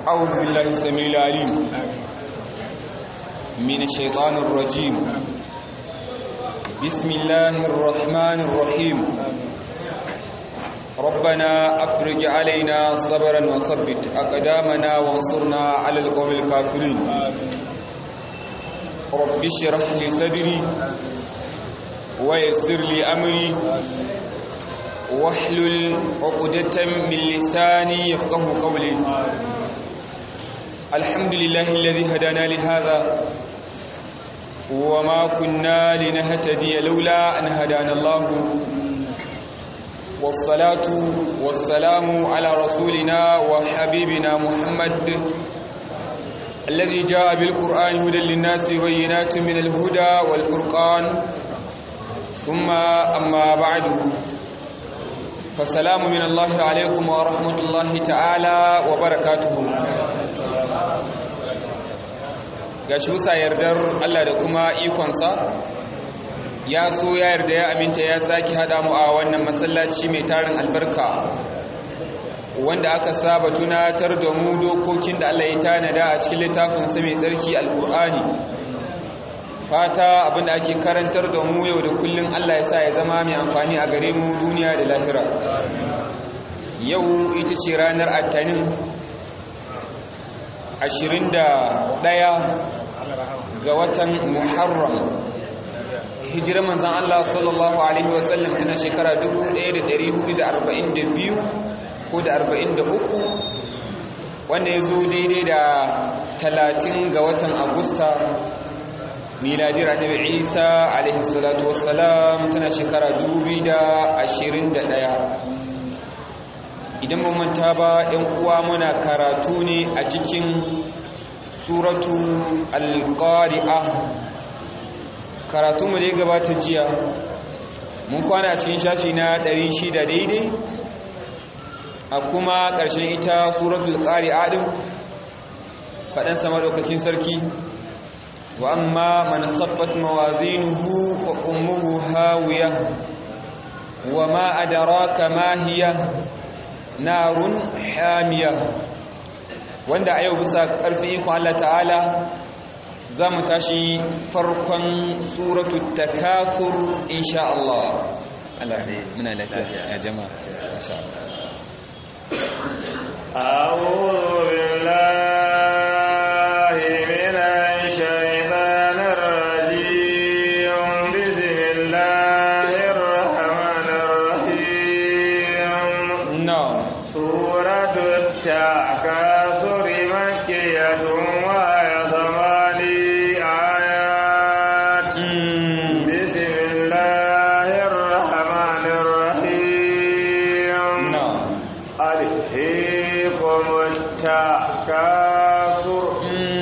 أعوذ بالله السميع العليم من الشيطان الرجيم. بسم الله الرحمن الرحيم. ربنا أفرج علينا صبرا وثبت أقدامنا وانصرنا على القوم الكافرين. رب اشرح لي صدري ويسر لي أمري واحلل عقدة من لساني يفقه قولي. الحمد لله الذي هدانا لهذا وما كنا لنهتدي لولا أن هدانا الله، والصلاة والسلام على رسولنا وحبيبنا محمد الذي جاء بالقرآن هدى للناس وبينات من الهدى والفرقان. ثم أما بعد، فالسلام من الله عليكم ورحمة الله تعالى وبركاته. gashi bisa yardar Allah da kuma ikonsa ya so ya yarda ya aminta ya saki hada mu a wannan masallaci mai tarin albarka wanda aka saba tunatar da mu dokokin da Allah ya tanada a cikin littafin sa mai tsarki alqur'ani. Fata abinda ake karantar da mu yau da kullun Allah ya sa ya zama mai amfani a gare mu duniya da lahira. Yau ita ce ranar Attanin 21 ga watan Muharram, hijirar manzon Allah sallallahu alaihi wasallam tana shekara 1442 ko da 43, wanda ya zo daidai da 30 ga watan Agusta miladiyar Annabi Isa alaihi salatu wassalam tana shekara 2021. idan mun manta ba ɗan uwa muna karatu ne a cikin suratu al-qari'ah. karatu mu da ya gabata jiya mun kwana a cikin shafi na 600 daidai, a kuma ƙarshen ita suratul qari'ah din faɗan sama daukakin sarki, wa amma man khaffat mawazinuhu fa ummuhu hawiyah wa ma adraka ma hiya narun hamiya. wanda a yau bisa ƙarfin ikon Allah ta'ala za mu tashi farkon suratul takathur insha Allah. Allah muna lafiya ya jama'a insha Allah. a'udhu billahi minash shaitanir rajim. Bismillahir rahmanir rahim. Suratul takathur makkiyatun wa hiya 8 ayat. Bismillahir rahmanir rahim. Alhaakumut takathur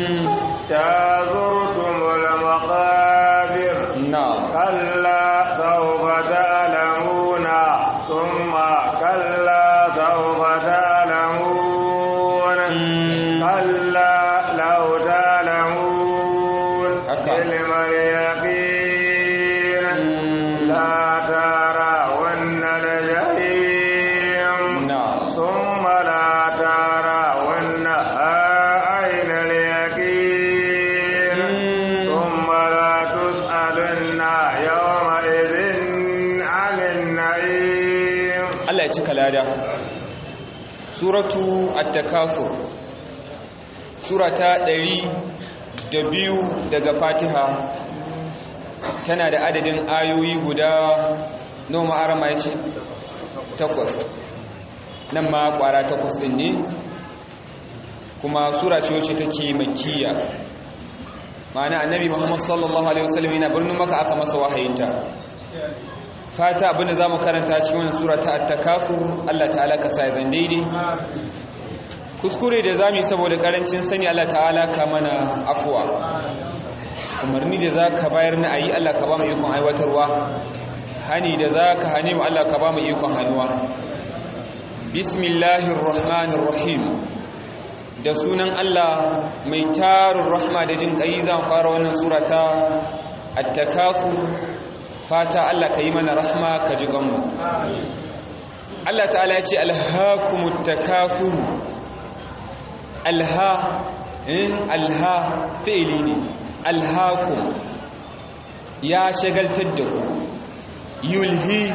tazurtumul maqabir. Kalla sawfa ta'lamuna thumma kalla sawfa ta'lamun. Kalla law ta'lamun ilmal yaqin la tarawunna al-jahim thumma la tarawunnaha ayna al-yaqin thumma la tus'alunna yawma idhin 'anil na'im. Allah ya cika lada. Suratu at-takathur surata 102 daga Fatiha, tana da adadin ayoyi guda noma arama yace 8. nan ma kwara 8 din ne, kuma sura ce wacce take makkiya, ma'ana annabi Muhammad sallallahu alaihi wasallam yana birnin Makka aka masa wahayinta. Fata abinda zamu karanta cikin wannan sura ta at-takathur Allah ta'ala ka sa zan daidai, kuskure da zamu yi saboda karancin sani Allah ta'ala ka mana afwa, umarni da zaka bayar na ayi Allah ka ba mu ikon aiwatarwa, hani da zaka hane mu Allah ka ba mu ikon hanuwa. Bismillahir rahmanir rahim. da sunan Allah mai tarin rahma da jin kai zan fara wannan sura ta at-takathur. Fata Allah ka yi mana rahma ka ji ganmu. Allah ta'ala ya ce alhaakumut takathur, alha fi'ili ne, alhakum ya shagaltar da ku, yulhi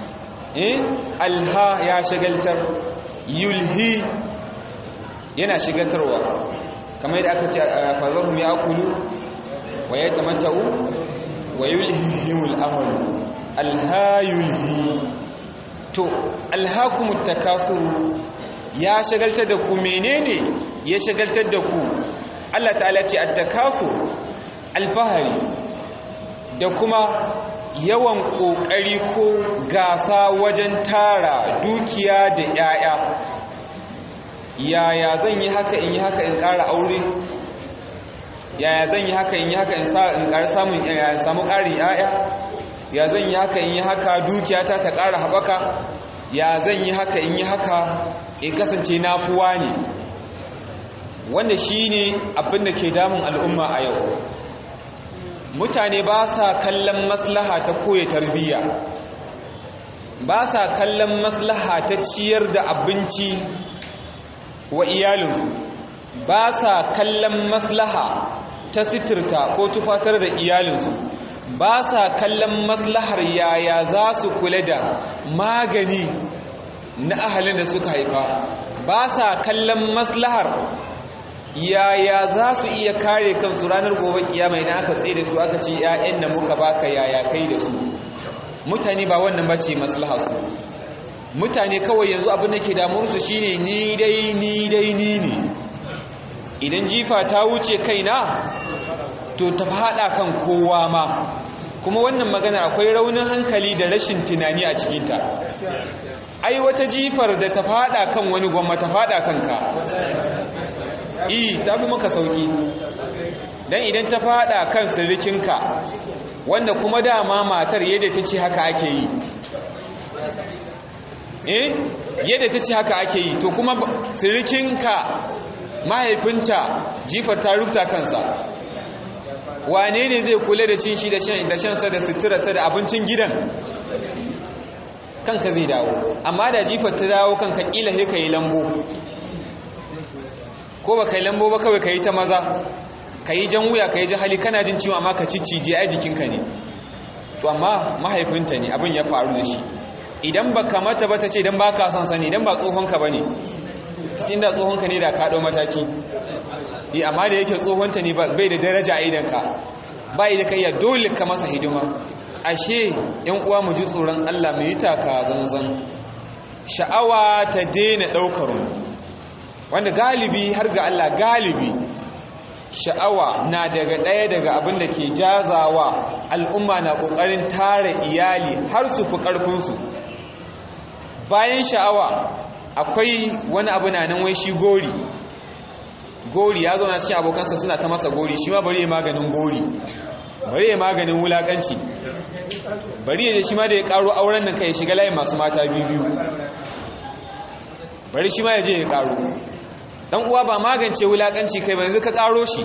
alha ya shagaltar, yulhi yana shigatarwa, kamar yadda aka ce a fazarhum ya akulu wa ya tamatta'u wa yulhihimul amalu, alha yulhi. To alhakumut takasuru ya shagaltar da ku, menene ya shagaltar da ku? Allah ta'ala ce at-takasur, alfahari da kuma yawan kokari ko gasa wajen tara dukiya da yaya. Yaya zan yi haka in yi haka in ƙara aure? Yaya zan yi haka in yi haka in ƙara samu ƙarin yaya? Ya zan yi haka in yi haka dukiyata ta ƙara haɓaka? Ya zan yi haka in yi haka in kasance nafuwa ne? Wanda shi ne abinda ke damun al'umma a yau. Mutane ba sa kallon maslaha ta koya tarbiyya, ba sa kallon maslaha ta ciyar da abinci wa iyalinsu, ba sa kallon maslaha ta sitirta ko tufatar da iyalinsu, ba sa kallon maslahar yaya za su kula da magani na ahalin da suka haifa, ba sa kallon maslahar yaya za su iya kare kansu ranar gobe kiyama idan aka tsaye da su aka ce ƴaƴan da muka baka yaya kai da su. Mutane ba wannan bace maslahar su. Mutane kawai yanzu abin da ke damuwar su shine ni dai ne. Idan jifa ta wuce kaina to ta fada kan kowa ma. Kuma wannan magana akwai raunin hankali da rashin tunani a cikin ta. Ai wata jifar da ta fada kan wani gwamma ta fada kanka. Ta fi maka sauki. Dan idan ta fada kan sirikinka wanda kuma dama matar yadda ta ce haka ake yi, yadda ta ce haka ake yi, to kuma sirikinka mahaifinta jifar ta rubuta kansa, wane ne zai kula da cin shi da shansa da suturarsa da abincin gidan? Kanka zai dawo. Amma da jifar ta dawo kanka kila sai ka yi lambo, ko ba ka yi lambo ba kawai ka yi ta maza, ka yi jan wuya, ka yi hali, kana jin ciwo amma ka ciccije ai jikinka ne. To amma mahaifinta ne abin ya faru da shi. Idan ba ka mata ba ta ce idan ba ka son sani, idan ba tsohonka ba ne, cikin da tsohonka ne da ka ɗau mataki. Amma da yake tsohonta ne bai da daraja a idanka, bai da kai dole ka masa hidima. Ashe yan uwa mu ji tsoron Allah, mu yi taka zanzan, sha'awa ta daina ɗaukar mu, wanda galibi har ga Allah galibi sha'awa na ɗaya daga abin da ke jazawa al'umma na ƙoƙarin tara iyali har su fi ƙarfinsu. Bayan sha'awa akwai wani abu na nan wai shi gori ya zauna cikin abokansa suna ta masa gori, shi ma bari ya maganin gori, bari ya maganin wulaƙanci, bari ya shi ma da ya ƙaro auren nan kai ya shiga layin masu mata biyu, bari shi ma ya je ya ƙaro. Dan uwa ba magance wulakanci kai ba, yanzu ka karo shi.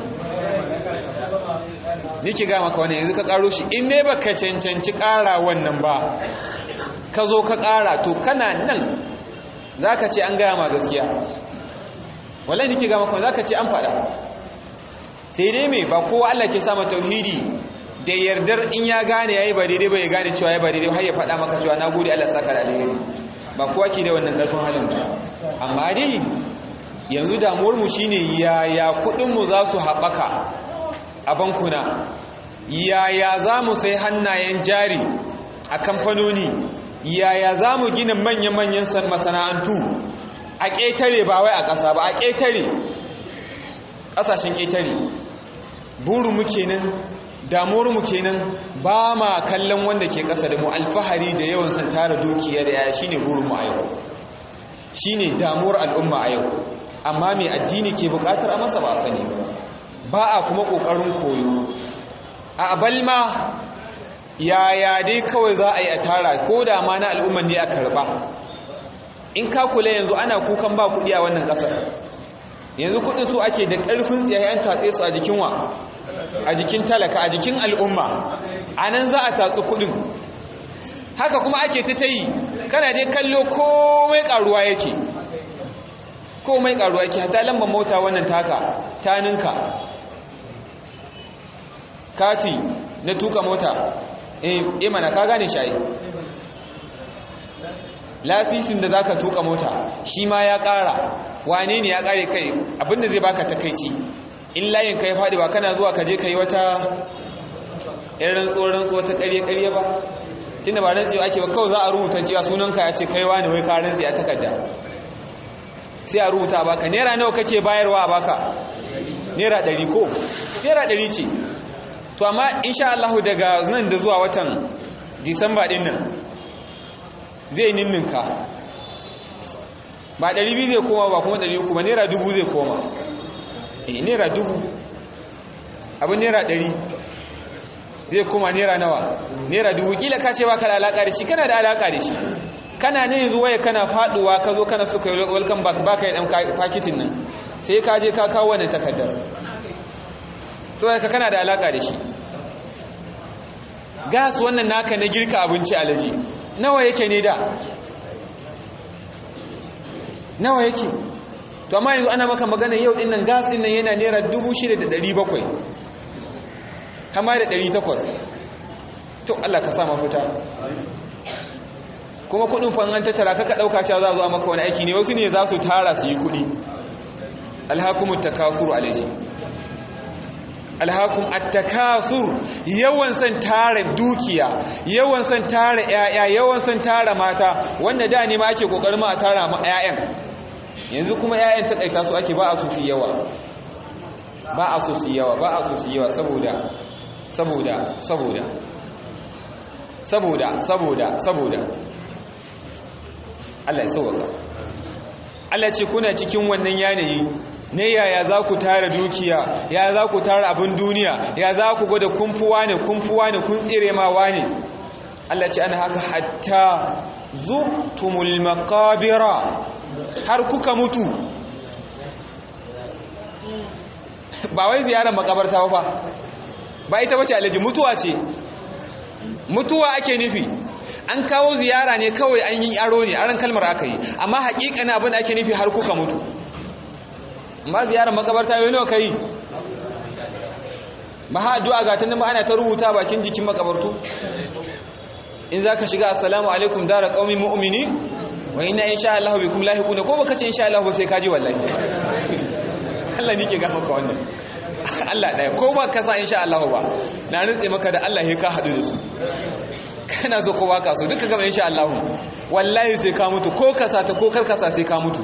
Nike ga maka wannan, yanzu ka karo shi. In dai baka cancanci kara wannan ba, ka zo ka kara, to kana nan zaka ce an gaya ma gaskiya. Wallahi nike ga maka zaka ce an faɗa. Sai dai me, ba kowa Allah ke sa masa tauhidi da yardar in ya gane yayi ba daidai ba, ya gane cewa yayi ba daidai har ya faɗa maka cewa nagode Allah saka da alheri. Ba kowa ke da wannan ƙarfin halin ba. Amma dai yanzu damuwarmu shine yaya kudinmu za su haɓaka a bankuna, yaya za mu sai hannayen jari a kamfanoni, yaya za mu gina manyan masana'antu a ƙetare, ba wai a ƙasa ba, a ƙetare, ƙasashen ƙetare. burinmu kenan, damuwarmu kenan, ba ma kallon wanda ke ƙasa da mu, alfahari da yawan san tara dukiya da yaya shine burinmu a yau, shine damuwar al'umma a yau. Amma mai addini ke bukatar a masa ba sani ba a kuma kokarin koyo. A balma yaya dai kawai za a yi a tara, ko da ma na al'umman ne a karba. In ka kula yanzu ana kukan ba kudi a wannan kasar, yanzu kudin su ake da karfin tsayayen tatse su a jikin wa, a jikin talaka, a jikin al'umma, a nan za a tatsi kudin. Haka kuma ake ta yi, kana dai kallo komai karuwa yake. komai karuwa yake. Hata lambar mota wannan taka ta ninka. Kati na tuka mota mana ka gane shayi. Lasisin da zaka tuka mota shi ma ya ƙara. Wane ne ya ƙare kai? Abinda zai baka takeici, in layin ka ya faɗi ba kana zuwa ka je ka yi wata irin rantsuwa ta ƙarye ba, tunda ba rantsuwa ake ba, kawai za a rubuta cewa sunanka ya ce kai wani wai ka rantsi a takarda, sai a rubuta baka. Naira nawa kake bayarwa a baka? Naira 100 ko? Naira 100 ce. To amma insha Allah daga nan da zuwa watan Disamba din nan zai ninninka, ba 200 zai koma ba kuma 300 ba, naira 1000 zai koma. Naira 1000 abin naira 100 zai koma naira nawa? Naira 1000. Kila ka ce baka da alaka da shi, kana da alaka da shi. Kana ne yanzu waye kana faduwa ka zo kana suka welcome back baka yi dan paketin nan, sai ka je ka kawo wannan takardar, saboda ka kana da alaka da shi. Gas wannan naka na girka abinci alaji nawa yake ne da? Nawa yake? To amma yanzu ana maka magana yau din nan gas din nan yana naira 6,700 kama da 800. To Allah ka sa mafita. Kuma kudin fa an tattara ka dauka cewa za a zo maka wani aiki ne, wasu ne za su tara su yi kudi. Alhakumut takasur alaji. Alhakum at-takasur, yawan san tara dukiya, yawan san tara yaya, yawan san tara mata, wanda da ne ma ake kokarin ma a tara ma yayan. Yanzu kuma yayan takaita su ake, ba a so su yawa. Ba a so su yawa, ba a so su yawa saboda Allah ya sauka. Allah ce kuna cikin wannan yanayi ne, yaya za ku tara dukiya, ya za ku tara abin duniya, ya za ku gwada kumfuwa ne kun tsire mawa ne. Allah ce ana haka hatta zurtumul maqabira, har kuka mutu. Ba wai ziyarar makabarta ba ita bace alaji, mutuwa ce. Mutuwa ake nufi. An kawo ziyara ne kawai, an yi aro ne, aron kalmar aka yi, amma haƙiƙanin abin da ake nufi har kuka mutu. Amma ziyarar makabarta yau nawa kai? Ba ha addu'a ga tunan ba ana ta rubuta bakin jikin makabartu. In za ka shiga assalamu alaikum dara qaumin mu'minin wa inna insha Allah bikum lahiquna, ko baka ce insha Allah ba sai ka ji wallahi. Allah ne ke ga maka wannan. Allah ɗaya, ko ba ka sa insha Allah ba, na rantse maka da Allah ya ka haɗu da su. Kana so ko ba ka so duka gaba insha Allah, wallahi sai ka mutu, ko ka sa ta ko kar ka sa sai ka mutu.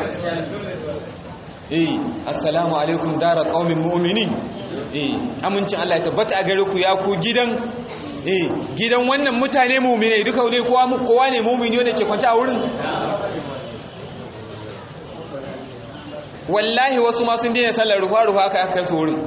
Assalamu alaikum dara qaumin mu'minin. Amincin Allah ya tabbata a gare ku ya ku gidan wannan mutane mu'minai, duka ne kowa ne mu'mini wanda ke kwance a wurin. Wallahi wasu ma sun daina sallar rufa aka kai su wurin.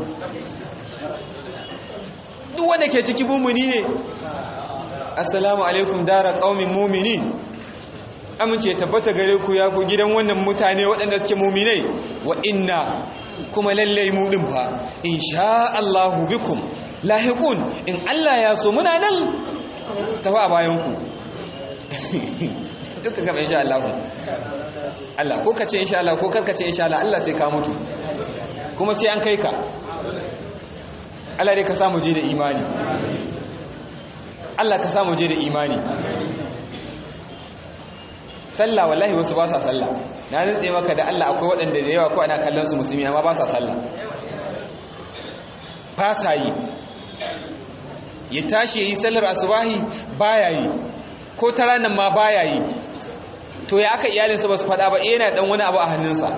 Duk wanda ke ciki mu'mini ne. Assalamu alaikum dara qaumin mu'minin. Amince tabbata gare ku ya ku gidan wannan mutane waɗanda suke mu'minai, wa inna kuma lallai mu din fa insha Allahu bikum lahiqun, in Allah ya so muna nan tafi a bayan ku. Duka gaba insha Allah. Allah ko kace insha Allah ko karkace insha Allah, Allah sai ka mutu kuma sai an kai ka. Allah dai ka samu je da imani. Allah ka samu je da imani. Sallah wallahi wasu ba sa sallah. Na rantse maka da Allah akwai waɗanda da yawa ko ana kallon su musulmi amma ba sa sallah. Ba sa yi. Ya tashi yayi sallar asubahi baya yi. Ko ta ranar ma baya yi. To ya aka iyalinsa ba su faɗa ba, yana ɗan wani abu a hannunsa.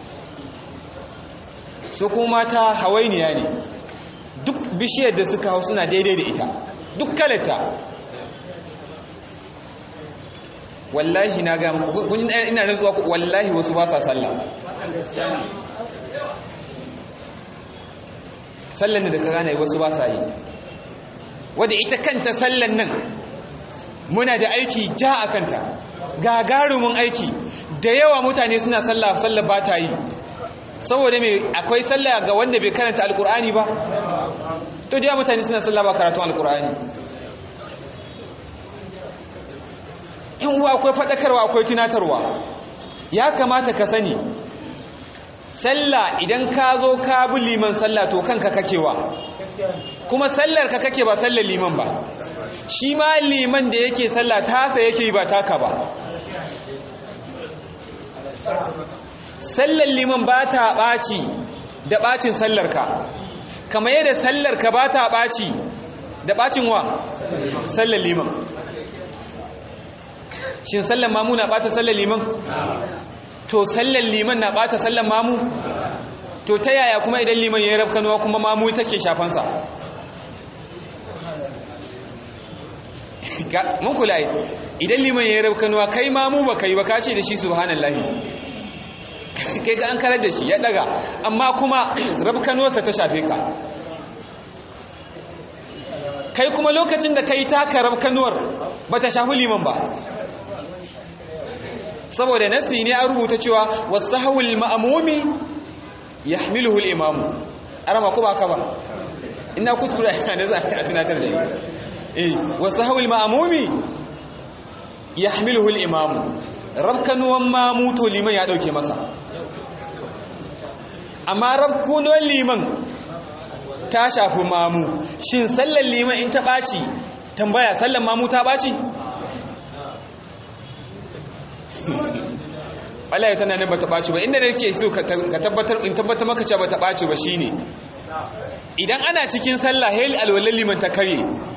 Su kuma ta hawainiya ne, duk bishiyar da suka hau suna daidai da ita, duk kalata. Wallahi na ga muku, kun ina rantsuwa ku, wallahi wasu ba sa sallah. Sallan da ka gane wasu ba sa yi. Wadda ita kanta sallan nan muna da aiki ja a kanta. Gagarumin aiki. Da yawa mutane suna sallah ba ta yi. Saboda me akwai sallah ga wanda bai karanta alkur'ani ba? To da mutane suna sallah ba karatun alkur'ani. In uwa akwai fadakarwa akwai tunatarwa. Ya kamata ka sani sallah idan ka zo ka bi liman sallah to kanka kakewa kuma sallar ka kake ba sallar liman ba shi ma liman da yake sallah tasa yake ba taka ba sallar liman ba ta ɓaci da ɓacin sallar ka kamar yadda sallar ka ba ta ɓaci da ɓacin wa sallar liman shin sallar mamu na ɓata sallar liman to sallar liman na ɓata sallar mamu to ta yaya kuma idan liman ya yi rafkanuwa kuma mamu take shafansa mun kula idan liman ya yi rafkanuwa kai mamu ba kai ba ka ce da shi subhanallahi kai ka an karar da shi ya daga amma kuma rafkanuwarsa ta shafe ka kai kuma lokacin da kai taka rafkanuwar ba ta shafi liman ba saboda nasi ne an rubuta cewa wasahawul ma'mumi yahmiluhu al-imam arama ko ba ka ba ina kuskure ne za a tunatar da ni wasahawul ma'mumi yahmiluhu al-imam rabkanuwan mamu to liman ya dauke masa amma rabkunuwan liman ta shafi mamu shin sallar liman in ta ɓaci tambaya sallar mamu ta ɓaci wallahi tana nan bata ɓaci ba inda nake so ka tabbatar in tabbatar maka cewa bata ɓaci ba shine idan ana cikin sallah hayl alwalal liman ta kare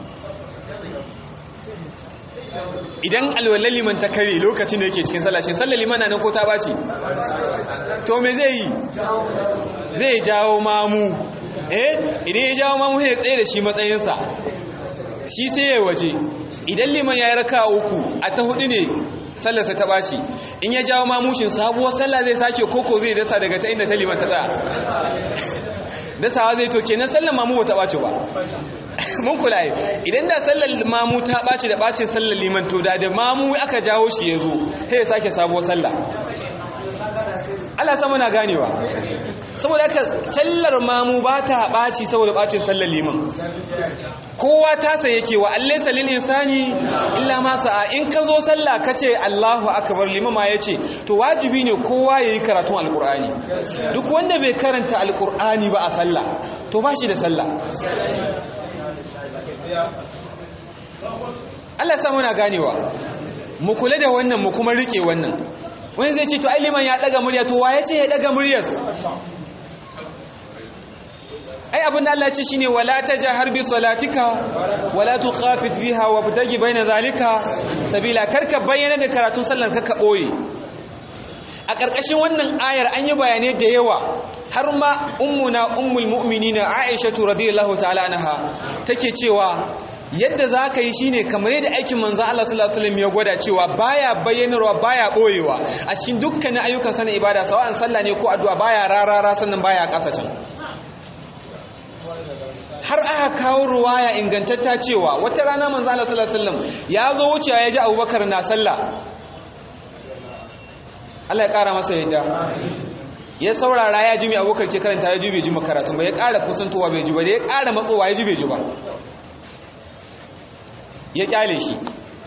idan alwalal liman ta kare lokacin da yake cikin sallah shin sallar liman nan ko ta ɓaci to me zai yi zai jawo mamu idan ya jawo mamu sai ya tsaye da shi matsayinsa shi sai ya waje idan liman ya yi raka uku a ta hudu ne sallarsa ta ɓaci in ya jawo mamushin sabuwar sallah zai sake koko zai dasa daga ta inda ta liman ta tsaya dasawa zai to kenan sallar mamu ba ta ɓaci ba mun kula idan da sallar mamu ta ɓaci da ɓacin sallar liman to da mamu aka jawo shi ya zo sai ya sake sabuwar sallah Allah sama na ganewa saboda haka sallar mamu ba ta ɓaci saboda ɓacin sallar liman kowa tasa yake wa allai salil insani illa ma sa'a in ka zo sallah ka ce Allahu akbar liman ma ya ce to wajibi ne kowa ya yi karatun alkur'ani duk wanda bai karanta alkur'ani ba a sallah to ba shi da sallah Allah sama na ganewa mu kula da wannan mu kuma rike wannan wani zai ce to ai liman ya daga murya to waye ce ya daga muryar ai abin da Allah ya ce shine wala tajhar bi salatika wala tukhafit biha wabtagi baina zalika sabila karka bayyana da karatun sallar ka boye a karkashin wannan ayar an yi bayanai da yawa har ma ummul mu'minina Aisha radhiyallahu ta'ala anha take cewa yadda za ka yi shi ne kamar yadda aikin manzan Allah sallallahu Alaihi wasallam ya gwada cewa baya bayyanarwa baya ɓoyewa a cikin dukkanin ayyukan sana ibada sawa'an sallah ne ko addu'a baya rarara sannan baya ƙasa can har aka kawo ruwaya ingantatta cewa wata rana manzan Allah sallallahu Alaihi wasallam ya zo wucewa ya ji Abubakar na sallah Allah ya ƙara masa yadda ya saurara ya ji mai Abubakar ce karanta ya ji bai ji makaratun ba ya ƙara kusantowa bai ji ba da ya ƙara matsowa ya ji bai ji ba ya kyale shi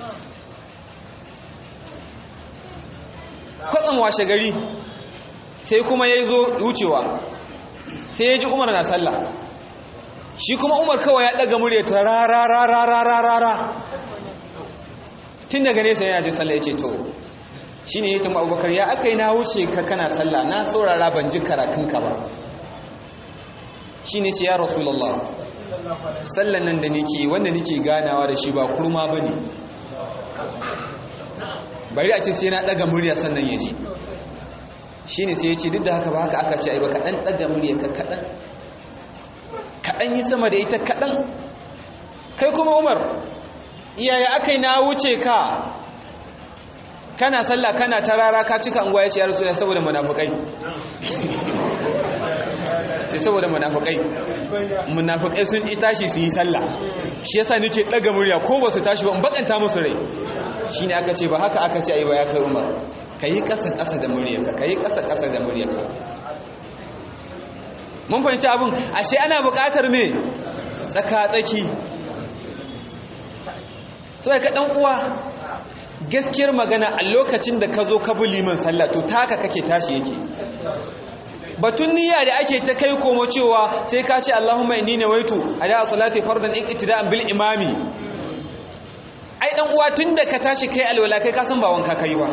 kwatsan washe gari sai kuma ya zo wucewa sai ya ji Umar na sallah shi kuma Umar kawai ya daga murya ta rarararararara tun daga nesa yana jin sallah ya ce to shi ne ya tamba Abubakar ya aka yi na wuce ka kana sallah na saurara ban ji karatunka ba shi ne ce ya Rasulallah sallan nan da nake wanda nake ganawa da shi ba kurma bane bari a ce sai na daga murya sannan ya ji shine sai ya ce duk da haka ba haka aka ce ai ba kadan daga murya ka kadan yi sama da ita kadan kai kuma Umar iyaye akai na wuce ka kana sallah kana tarara ka cika anguwa ya ce ya Rasulullah saboda munafikai ce saboda munafikai sun tashi su yi sallah shi yasa nake daga murya ko ba su tashi ba in bakanta musu rai shine aka ce ba haka aka ce ai ba ya kai Umar kai kasa kasa da muryarka kai kasa kasa da muryarka mun fahimci abin ashe ana buƙatar me tsaka tsaki so ka dan uwa gaskiyar magana a lokacin da ka zo ka bi liman sallah to taka kake tashi yake batun niyya da ake ta kai komo cewa sai ka ce Allahumma inni nawaitu ada salati fardan iqtida'an bil imami ai dan uwa tunda ka tashi kai alwala kai ka san ba wanka kai ba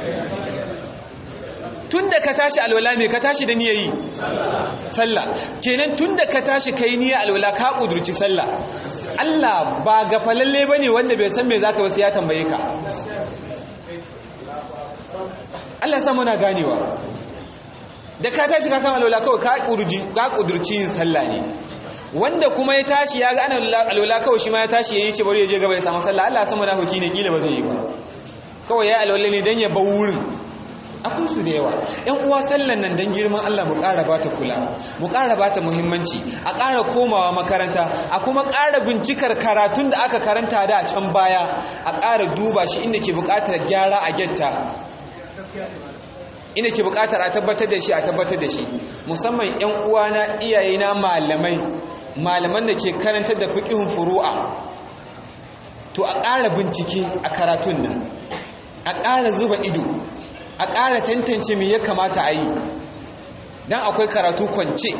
tunda ka tashi alwala me ka tashi da niyyayi sallah kenan tunda ka tashi kai niyya alwala ka kudurci sallah Allah ba gafalalle bane wanda bai san me zaka ba sai ya tambaye ka Allah ya sa muna ganewa da ka tashi ka kama alwala kawai ka kudurci yin sallah ne wanda kuma ya tashi ya ga ana alwala kawai shi ma ya tashi yayi ce bari ya je gaba ya samu sallah Allah ya san muna huki ne kila ba zai yi ba kawai ya alwala ne dan ya bar wurin akwai su da yawa ƴan uwa sallan nan dan girman Allah mu ƙara bata kula mu ƙara bata muhimmanci a ƙara komawa makaranta a kuma ƙara bincikar karatun da aka karanta da a can baya a ƙara duba shi inda ke buƙatar gyara a gyatta ina ke bukatar a tabbatar da shi musamman ƴan uwana iyayena malaman da ke karantar da fiqhun furu'a to a ƙara bincike a karatun nan a ƙara zuba ido a ƙara tantance me ya kamata a yi dan akwai karatu kwance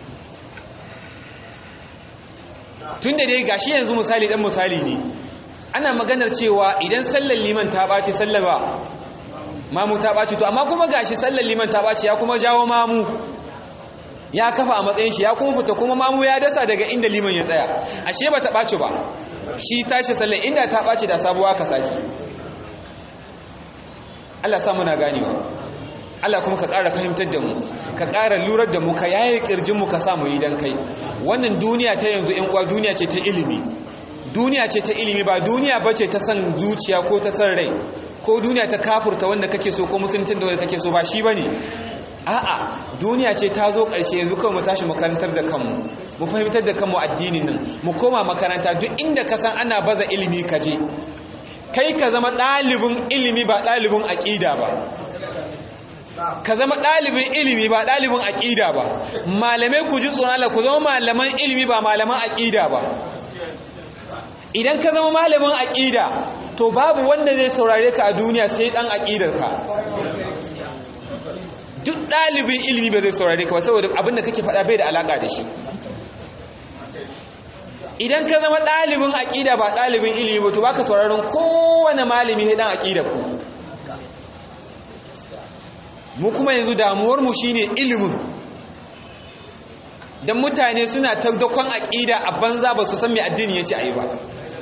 tunda dai gashi yanzu misali ne ana maganar cewa idan sallar liman ta ɓaci sallar ba mamu ta ɓaci to amma kuma gashi sallar liman ta ɓaci ya kuma jawo mamu ya kafa a matsayin shi ya kuma fita kuma mamu ya dasa daga inda liman ya tsaya ashe ba ta ɓaci ba shi tashi sallar inda ta ɓaci da sabuwa ka saki Allah sa muna ganewa Allah kuma ka ƙara fahimtar da mu ka ƙara lurar da mu ka yaye ƙirjin mu ka sa mu yi dan kai wannan duniya ta yanzu ƴan uwa duniya ce ta ilimi ba duniya bace ta san zuciya ko ta san rai ko duniya ta kafurta wanda kake so ko musuluncin da wanda kake so ba shi bane a'a duniya ce ta zo ƙarshe yanzu kawai mu tashi makarantar da kanmu mu fahimtar da kanmu addinin nan mu koma makaranta duk inda ka san ana baza ilimi ka je kai ka zama ɗalibin ilimi ba ɗalibin aƙida ba ka zama ɗalibin ilimi ba ɗalibin aƙida ba malamai ku ji tsoron Allah ku zama malaman ilimi ba malaman aƙida ba idan ka zama malamin aƙida to babu wanda zai saurare ka a duniya sai dan aqidarka duk dalibin ilimi ba zai saurare ka ba saboda abin da kake faɗa bai da alaka da shi idan ka zama dalibin aqida ba dalibin ilimi ba to baka sauraron kowane malami sai dan aqidar ku mu kuma yanzu damuwar mu shine ilimin dan mutane suna ta dakon aqida a banza ba su san me addini yace ayi ba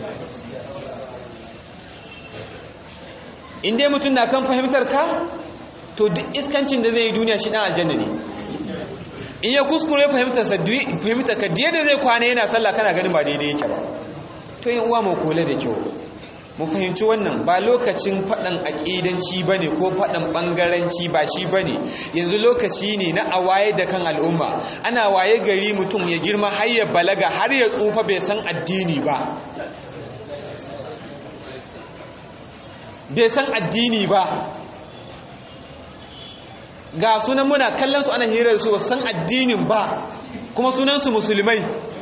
in dai mutum na kan fahimtar ka to duk iskancin da zai yi duniya shi dan aljanna ne in ya kuskure fahimtar ka da zai kwana yana sallah kana ganin ba daidai yake ba to yin uwa mu kula da kyau mu fahimci wannan ba lokacin faɗan aƙidanci ba ne ko faɗan ɓangaranci ba shi ba ne yanzu lokaci ne na a waye da kan al'umma ana waye gari mutum ya girma har ya balaga har ya tsufa bai san addini ba ga sunan muna kallon su ana hirar su san addinin ba kuma sunansu musulmai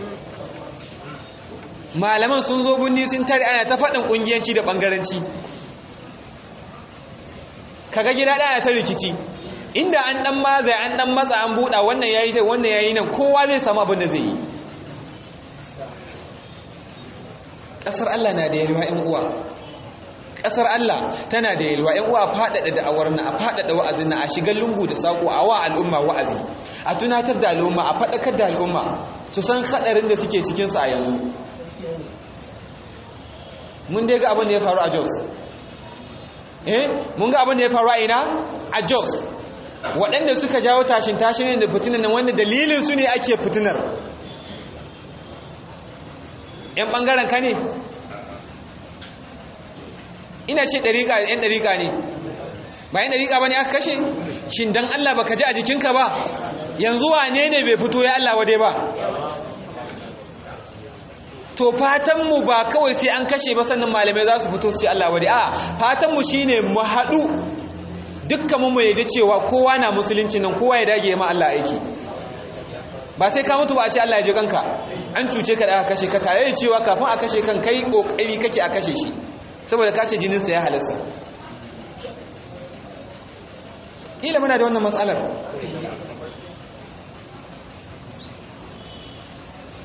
malaman sun zo bunni sun tare ana ta faɗin ƙungiyanci da ɓangaranci kaga gida ɗaya ta rikici inda an ɗan maza an ɗan matsa an buɗa wannan yayi nan kowa zai samu abin da zai yi ƙasar Allah na da yalwa ƴan uwa ƙasar Allah tana da yalwa ƴan uwa a faɗaɗa da'awar na a faɗaɗa wa'azin na a shiga lungu da saƙo a wa al'umma wa'azi a tunatar da al'umma a faɗakar da al'umma su san haɗarin da suke cikinsu a yanzu mun dai ga abin da ya faru a Jos mun ga abin da ya faru a ina a Jos waɗanda suka jawo tashin da fitinan nan wanda dalilin su ne ake fitinar ‘yan ɓangaren ka ne ina ce ‘yan ɗariƙa ne ba ‘yan ɗariƙa ba ne aka kashe shin don Allah ba ka ji a jikinka ba yanzu wane ne bai fito ya Allah wade ba to fatanmu ba kawai sai an kashe ba sannan malamai za su fito su ce Allah wade a fatanmu shine mu haɗu dukkan mu yadda cewa kowa na musulunci nan kowa ya dage ma Allah aiki ba sai ka mutu ba a ce Allah ya ji kanka an cuce ka da aka kashe ka tare da cewa kafin a kashe kan kai kokari kake a kashe shi saboda ka ce jininsa ya halasta ila muna da wannan matsalar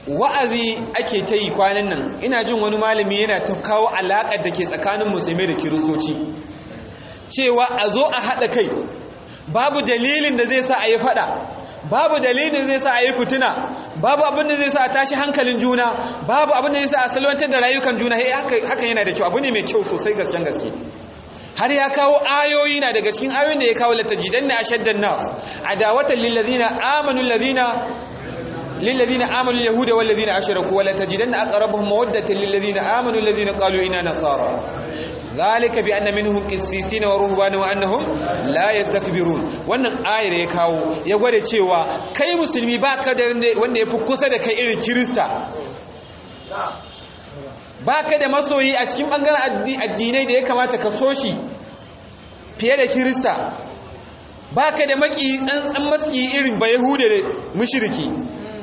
wa'azi ake ta yi kwanan nan, ina jin wani malami yana ta kawo alaƙar da ke tsakanin musulmai da kiristoci, cewa a zo a haɗa kai, babu dalilin da zai sa a yi faɗa, babu dalilin da zai sa a yi fitina, babu abin da zai sa a tashi hankalin juna, babu abin da zai sa a salwantar da rayukan juna. Hakan yana da kyau, abu ne mai kyau sosai gasken gaske. Har ya kawo ayoyi, na daga cikin ayoyin da ya kawo latajidanna ashaddan nas adawatan lillazina amanu yahuda wallazina ashraku wa latajidanna aqrabahum mawaddatan lillazina amanu allazina qalu inna nasara zalika bi anna minhum qissisina wa ruhbana wa annahum la yastakbirun. Wannan ayar ya kawo ya gwada cewa kai musulmi baka da wanda yafi kusa da kai irin kirista, baka da masoyi a cikin bangaren addinai da ya kamata ka so shi fiye da kirista, baka da maki tsantsan matsi irin ba yahuda da mushriki.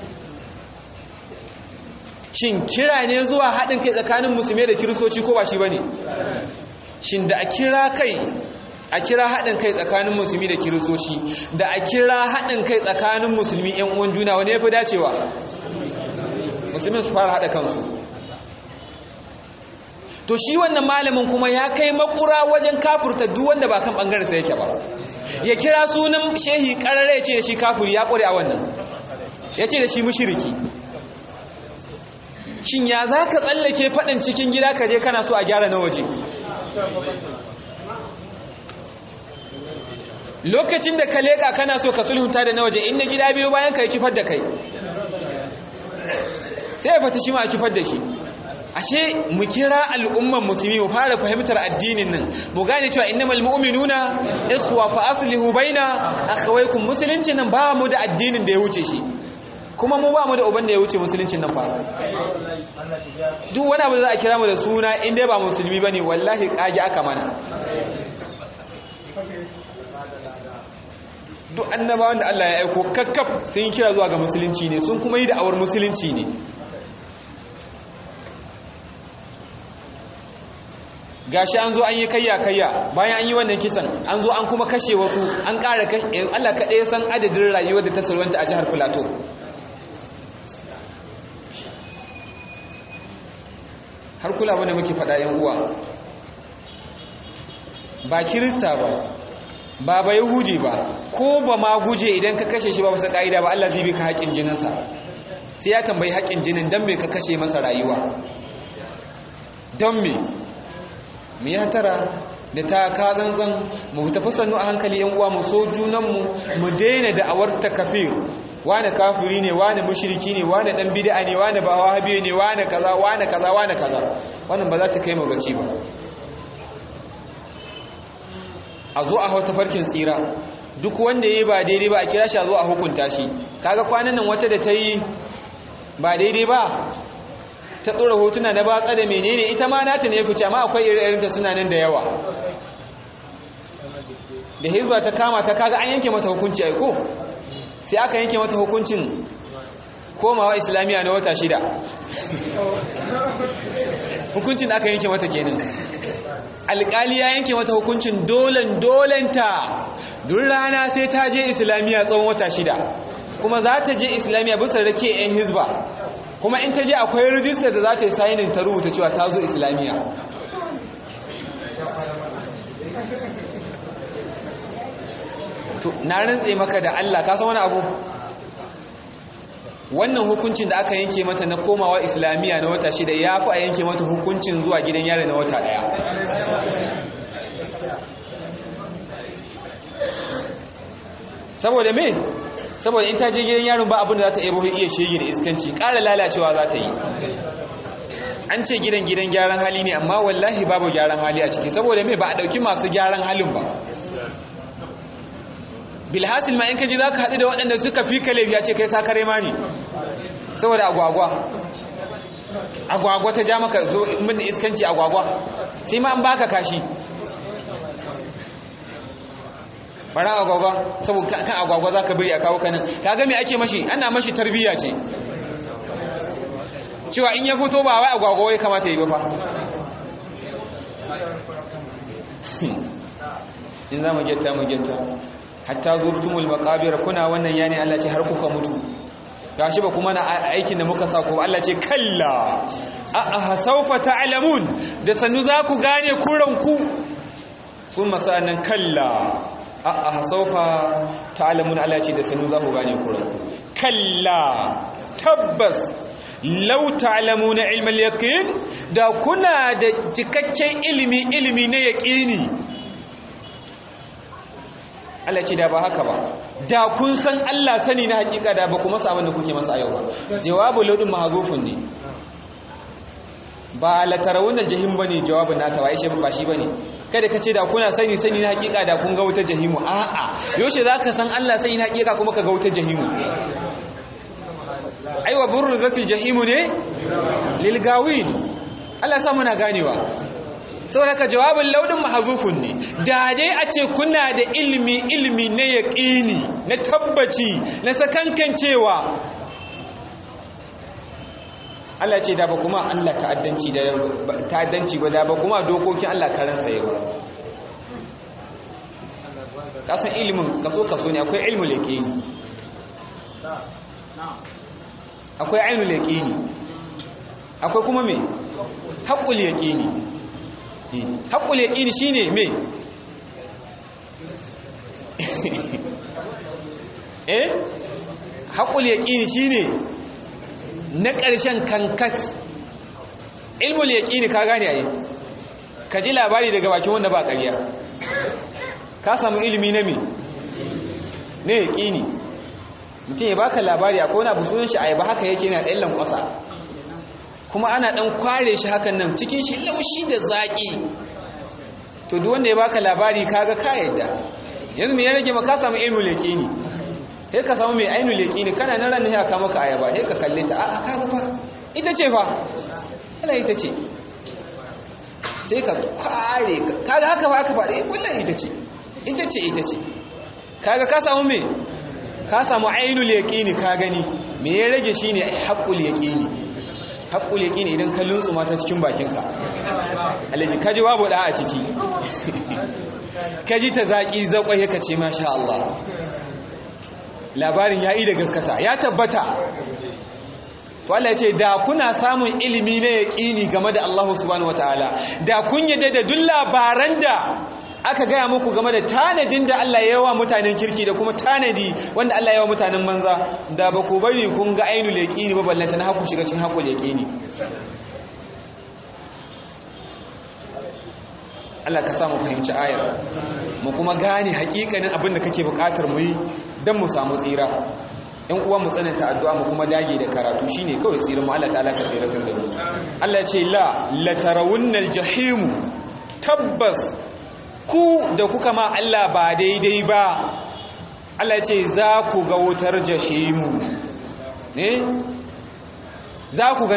Shin kira ne zuwa haɗin kai tsakanin musulmai da kiristoci ko ba shi bane? Shin da a kira haɗin kai tsakanin musulmi da kiristoci, da a kira haɗin kai tsakanin musulmi ƴan uwan juna, wani yafi dacewa? Musulmin su fara haɗa kansu. To shi wannan malamin kuma ya kai makura wajen kafurta duk wanda ba kan bangaren sa yake ba. Ya kira sunan shehi karare ya ce da shi kafiri, ya ƙware a wannan, ya ce da shi mushriki. Shin ya za ka tsallake faɗin cikin gida ka je kana so a gyara na waje? Lokacin da ka leƙa kana so ka sulhunta da na waje, in na gida biyu bayan ka yi kifar da kai, sai ya fata shi ma a kifar da shi. Ashe mu kira al'umman musulmi mu fara fahimtar addinin nan, mu gane cewa innamal mu'minuna ikhwa fa aslihu baina akhawaykum. Musulunci nan ba mu da addinin da ya wuce shi, kuma mu ba mu da uban da ya wuce musuluncin nan fa. Duk wani abu da za a kira mu da suna in dai ba musulmi bane, wallahi kage aka mana. Duk annabawan da Allah ya aiko kakkaf sun yi kira zuwa ga musulunci ne, sun kuma yi da'awar musulunci ne. Gashi an zo an yi kayya bayan an yi wannan kisan, an zo an kuma kashe wasu, an ƙara kashe. Allah kaɗai ya san adadin rayuwar da ta salwanta a jihar Plateau. Har kula wanda muke faɗa yan uwa, ba kirista ba yahudi ba, ko ba ma guje idan ka kashe shi ba wasu ƙa'ida ba, Allah zai bi ka haƙin jininsa, sai ya tambayi haƙin jinin don me ka kashe masa rayuwa, don me. Mu ya tara da ta ka zanzan, mu tafi sannu a hankali yan uwa, mu so junanmu, mu daina da'awar takfir. Wane kafiri ne, wane mushriki ne, wane dan bid'a ne, wane ba wahabi ne, wane kaza. Wannan ba za ta kai mu gaci ba. A zo a hau tafarkin tsira, duk wanda yayi ba daidai ba a kira shi a zo a hukunta shi. Kaga kwanan nan wata da ta yi ba daidai ba, ta tsora hotuna na batsa da menene, ita ma nata ne ya fice, amma akwai irin ta suna nan da yawa. Da hizba ta kama ta, kaga an yanke mata hukunci aiko, sai aka yanke mata hukuncin komawa islamiyya na wata 6. Hukuncin da aka yanke mata kenan. Alƙali ya yanke mata hukuncin dolenta duk rana sai ta je islamiyya tsawon wata 6, kuma za ta je islamiyya bisa rake 'yan hizba, kuma in ta je akwai rijistar da za ta yi sainin ta rubuta cewa ta zo islamiyya. To na rantse maka da Allah, ka san wani abu, wannan hukuncin da aka yanke mata na komawa islamiyya na wata 6 ya fi a yanke mata hukuncin zuwa gidan yari na wata 1. Saboda me? Saboda in ta je gidan yaron ba abin da za ta iya shege da iskanci, ƙara lalacewa za ta yi. An ce gidan gyaran hali ne, amma wallahi babu gyaran hali a ciki. Saboda me? Ba a ɗauki masu gyaran halin ba. Bilhassil ma in ka ji za ka haɗu da waɗanda suka fi kalebi ya ce kai sakare ma ne, saboda agwagwa ta ja maka min iskanci. Agwagwa sai ma an baka kashi, bara agwagwa, saboda kan agwagwa za ka biri a kawo kanin. Ka ga me ake mashi? Ana mashi tarbiyya ce, cewa in ya fito ba wai agwagwa wai kamata yi ba fa. in za mu getta hatta zurtumul maqabir, kuna wannan yani Allah ce har kuka mutu. gashi ba kuma na aikin da muka sa ko Allah ce kalla a sawfa ta'lamun da sanu za ku gane kuranku sun masanan kalla a sawfa ta'lamun Allah ce da sanu za ku gane kuranku kalla tabbas law ta'lamuna ilmal yaqin da kuna da cikakken ilimi na yaqini Allah ce da ba haka ba da kun san Allah sani na hakika da ba ku masa abin da kuke masa a yau ba jawabu laudin mahzufun ne ba la tarawunna jahim bane jawabin nata ba ishe ba shi bane kada ka ce da kuna sani na hakika da kun ga wutar jahimu a'a yaushe zaka san Allah sani na hakika kuma ka ga wutar jahimu aiwa burzatil jahimu ne lil gawin Allah sa muna ganewa saboda ka jawabin laudin mahzufun ne da dai a ce kuna da ilimi na yaqini na tabbaci na sakankancewa Allah ce da ba kuma Allah ta'addanci ba da ba kuma dokokin Allah karan tsaye ba kasan ilimin kaso ne akwai ilmul yaqini akwai ainul yaqini akwai kuma me haqqul yaqini haqqul yaqini shine me haqqul yaqini shine na ƙarshen kankat ilmul yaqini ka gane ai ka ji labari daga bakin wanda ba ƙarya ka samu ilimi na me ne yaqini mutum ya baka labari akwai wani abu sunan shi ayaba haka yake yana ɗan lankwasa kuma ana ɗan kware shi hakan nan cikin shi laushi da zaƙi to duk wanda ya baka labari kaga ka yadda yanzu me ya rage maka samu ilmul yaqini sai ka samu mai ainul yaqini kana nan ran ya ka maka ayaba sai ka kalle ta a kaga fa ita ce fa Allah ita ce sai ka kware kaga haka fa aka faɗi wallahi ita ce kaga ka samu me ka samu ainul yaqini ka gani me ya rage shine haqqul yaqini idan ka luntsu mata cikin bakinka alaji kaji babu da a ciki kaji ta zaki zakwai ka ce masha Allah labarin ya yi da gaskata ya tabbata to Allah ya ce da kuna samun ilimi na yaqini game da Allah subhanahu wataala da kun yadda da duk labaran da aka gaya muku game da tanadin da Allah ya yawa mutanen kirki da kuma tanadi wanda Allah ya yawa mutanen manza da ba ku bari kun ga ainul yaqini ba ballanta na haku shiga cikin hakul yaqini Allah ka samu fahimci ayar mu kuma gane hakikanin abin da kake bukatar mu yi dan mu samu tsira ɗan uwa mu tsananta addu'a mu kuma dage da karatu shine kawai tsirin mu Allah ta'ala ka tsiratar da mu Allah ya ce la tarawunnal jahim tabbas ku da kuka ma Allah ba daidai ba Allah ya ce za ku ga wutar jahimu za ku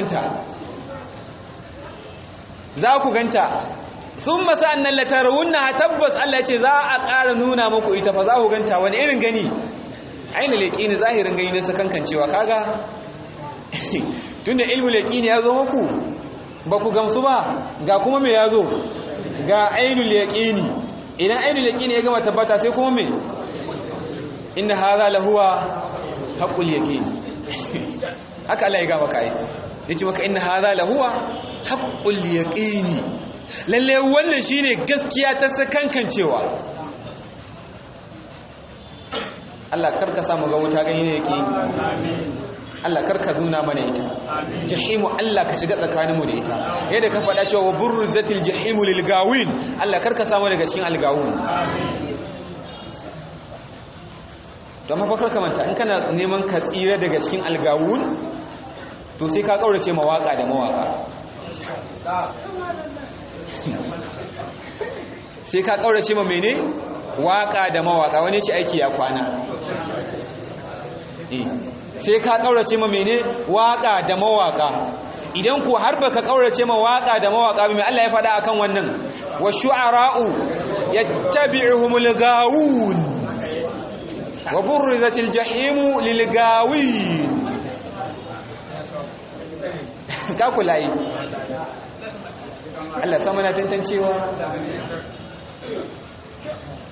ganta sun masa annan latarawunna tabbas Allah ya ce za a ƙara nuna muku ita fa za ku ganta wani irin gani aina leƙini zahirin gani na sakankancewa kaga tunda ilmu leƙini ya zo muku ba ku gamsu ba ga kuma me ya zo ga ainul yaqini idan ainul yaqini ya gama tabbata sai kuma me inna hadha lahuwa haqqul yaqini haka Allah ya gama kai yace maka inna hadha lahuwa haqqul yaqini lalle wannan shine gaskiya ta sakankancewa Allah karka samu ga wuta gani ne yaqini Allah karka nuna mana ita jahimu Allah ka shiga tsakaninmu da ita yadda ka faɗa cewa wa burzatil jahimu lil gawin Allah karka samu daga cikin algawun don mafakar kamanta in kana neman ka tsira daga cikin algawun to sai ka kaurace mawaka da mawaka sai ka kaurace ma mene waka da mawaka wani ce aiki ya kwana sai ka kaurace ma mene waka da mawaka idan ku har baka kaurace ma waka da mawaka ba mai Allah ya faɗa akan wannan wa shu'ara'u yattabi'uhumul gawun wa burrizatil jahimu lil gawin ka kulai Allah sama na tantancewa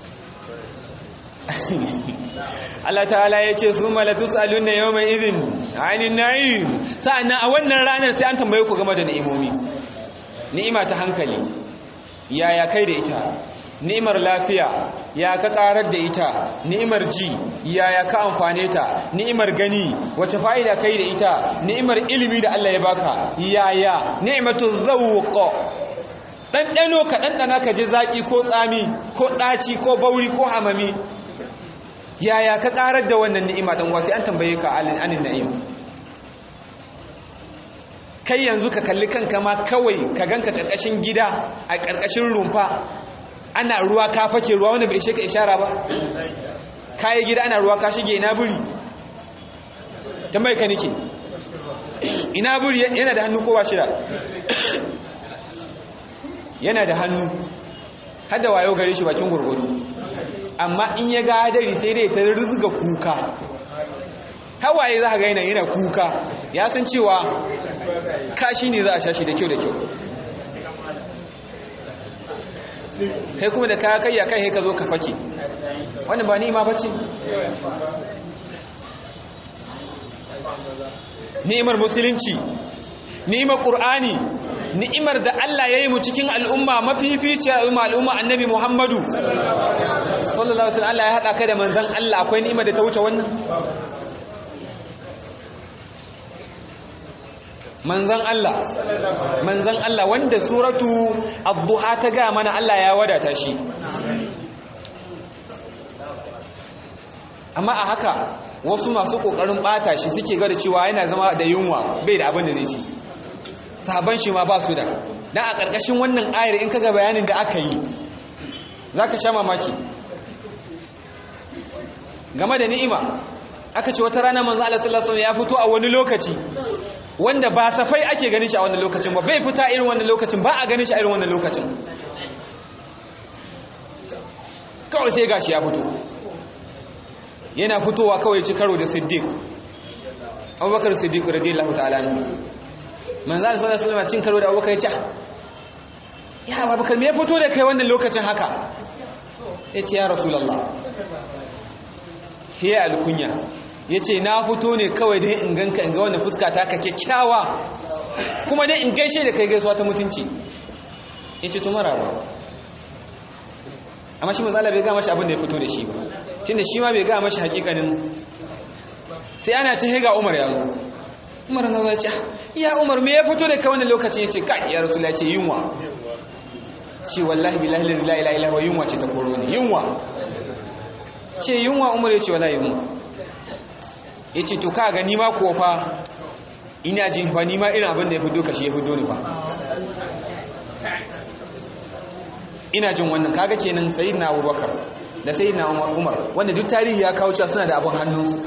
Allah ta'ala ya ce summa la tus'aluna yawma idhin ainin na'im. Sa'annan a wannan ranar sai an tambaye ku game da ni'imomi. Ni'ima ta hankali, yaya kai da ita? Ni'imar lafiya, ya ka karar da ita? Ni'imar ji, yaya ka amfane ta? Ni'imar gani, wace fa'ida kai da ita? Ni'imar ilimi da Allah ya baka, yaya? Ni'matul zawq, ɗanɗano ka ɗanɗana ka ji zaƙi ko tsami ko ɗaci ko bauri ko hamami, yaya ka karar da wannan ni'ima ɗan wasu an tambaye ka anin na'im. Kai yanzu ka kalli kanka ma kawai ka ganka ƙarƙashin gida a ƙarƙashin rumfa ana ruwa ka fake ruwa wanda bai ishe ka ishara ba. Kayi gida ana ruwa ka shige ina buri, tambaye ka nike ina buri yana da hannu ko ba shi da? Yana da hannu, hada wayo gare shi bakin gurgudu, amma in ya ga hadari sai dai ta rizga kuka. Hawaye za ka ga yana kuka, ya san cewa kashi ne za a sha shi da kyau da kyau. Kai kuma da kaya kai ya kai ka zo ka fake, wannan ba ni'ima bace? Ni'imar musulunci, ni'imar qur'ani, ni'imar da Allah ya yi mu cikin al'umma mafificiyar al'umma annabi Muhammadu sallallahu alaihi wasallam. Allah ya haɗa ka da manzon Allah, akwai ni'imar da ta wuce wannan? Manzon Allah wanda suratu ad-duha ta ga mana Allah ya wadata shi, amma a haka wasu masu kokarin bata shi suke ga da cewa yana zama da yunwa bai da abin da zai ci. Sahaban shi ma ba su da. Dan a ƙarƙashin wannan ayar in kaga bayanin da aka yi zaka sha mamaki game da ni'ima. Aka ce wata rana manzo Allah sallallahu alaihi wasallam ya fito a wani lokaci wanda ba safai ake ganin shi a wannan lokacin ba, bai fita irin wannan lokacin, ba a ganin shi a irin wannan lokacin. Kawai sai gashi ya fito, yana fitowa kawai ci karo da Siddiq, Abubakar Siddiq radiyallahu ta'ala anhu. Manzo Allah sallallahu alaihi wasallam cin karo da Abubakar ya ce, ya Abubakar me ya fito da kai wannan lokacin haka? Ya ce ya Rasulullah, hiya alkunya. Ya ce na fito ne kawai dai in ganka, in ga wannan fuska ta ka kyakkyawa, kuma dai in gaishe da kai gaisuwa ta mutunci. Ya ce to maraba. Amma shi manzo Allah bai ga mashi abin da ya fito da shi ba, tunda shi ma bai ga mashi hakikanin. Sai ana ta hega Umar ya zo. Umar na ya ce ya Umar me ya fito da kai wannan lokacin? Ya ce kai ya Rasulullah, ya ce yunwa. Ce wallahi billahi la ilaha illa huwa, yunwa ce ta koro ne, yunwa. Ce yunwa? Umar ya ce wallahi yunwa. Ya ce to ka gani ma kuwa fa ina jin fa ni ma irin abin da ya fito ka shi ya fito ni fa, ina jin wannan. Kaga kenan sayyidina Abubakar da sayyidina Umar wanda duk tarihi ya kawo cewa suna da abin hannu.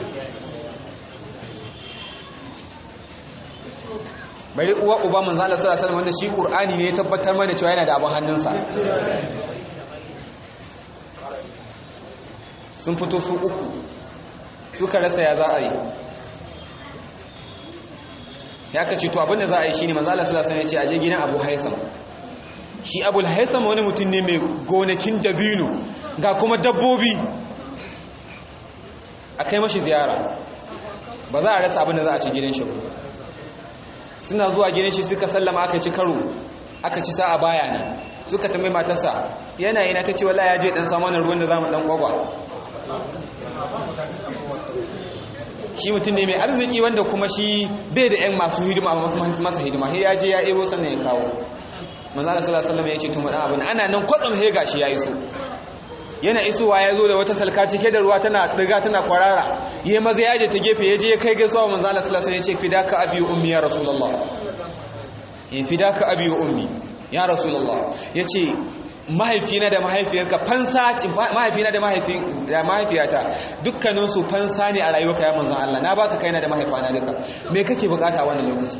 Bari uwa uba manzo Allah sallallahu alaihi wasallam wanda shi Qur'ani ne ya tabbatar mana cewa yana da abin hannunsa. Sun fito su uku suka rasa ya za a yi. Ya kace to abinda za a yi shine manzo Allah sallallahu alaihi wasallam ya ce aje gidan Abu Haitham. Shi Abu Haitham wani mutum ne mai gonakin dabino ga kuma dabbobi, a kai mashi ziyara, ba za a rasa abinda za a ci gidan shi ba. Suna zuwa gidan shi suka sallama, aka ci karo, aka ci sa'a baya nan. Suka tambaye matarsa yana ina, ta ce wallahi ya je dan samu wannan ruwan da zamu dan kwagwa. Shi mutum ne mai arziki wanda kuma shi bai da ƴan masu hidima amma masa hidima, sai ya je ya ebo sannan ya kawo. Manzo Allah sallallahu alaihi wasallam ya ce to madan abin ana nan kwatsam sai gashi ya iso. Yana isowa ya zo da wata salka cike da ruwa tana riga tana kwarara, yayi maza ya je ta gefe, ya je ya kai gaisuwa manzo Allah sallallahu alaihi wasallam ya ce fidaka abi ummi ya rasulullah, fidaka abi ummi ya rasulullah. Yace mahaifina da mahaifiyarka fansa, mahaifina da mahaifiyata dukkaninsu fansa ne a rayuwarka ya manzon Allah, na baka kaina da mahaifana duka, me kake bukata a wannan lokaci?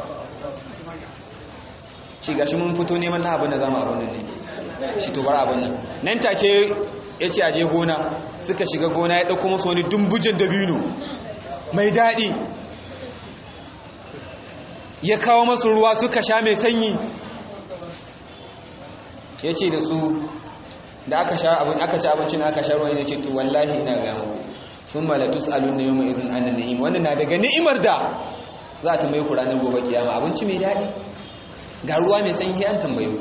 Shi gashi mun fito neman na abin da zamu abin nan ne. Shi to bar abin nan. Nan take yace aje gona, suka shiga gona, ya dauko musu wani dumbujin dabino mai dadi, ya kawo masu ruwa suka sha mai sanyi. Ya ce da su da aka ci abincin aka sha ruwan, ya ce to wallahi ina ga muku thumma la tus'alunna yawma idhin 'anil na'im. Wannan na daga ni'imar da za ta mai ku ranar gobe kiyama. Abinci mai daɗi ga ruwa mai sanyi an tambayo.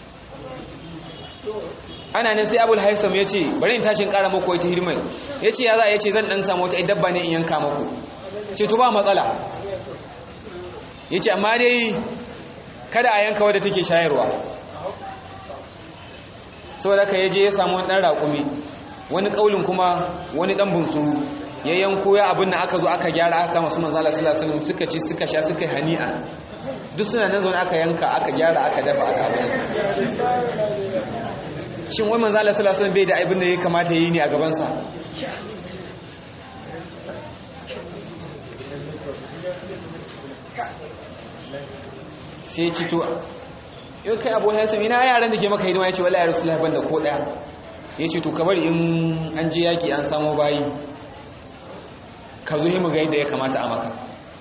Ana nan sai Abul Haisam ya ce bari in tashin ƙara muku wata hidimai. Ya ce ya za a ya ce zan ɗan samu wata dabba ne in yanka muku. Ce to ba matsala. Ya ce amma dai kada a yanka wadda take shayarwa. Saboda ka yaje ya samu wani ɗan raƙumi, wani ƙaulin kuma wani ɗan bunsuru, ya yanko ya abin da aka zo aka gyara aka masu manzo Allah sallallahu alaihi wasallam suka ci suka sha suka hani'a. Duk suna nan zaune aka yanka aka gyara aka dafa aka abin. Shin wai manzo Allah sallallahu alaihi wasallam bai da abin da ya kamata yi ne a gaban sa? Sai ci to yau kai Abu Hasan ina yaran da ke maka hidima yace wallahi Rasulullahi banda ko daya. Yace to kamar in an je yaki an samu bayi ka zo mu ga yadda ya kamata a maka.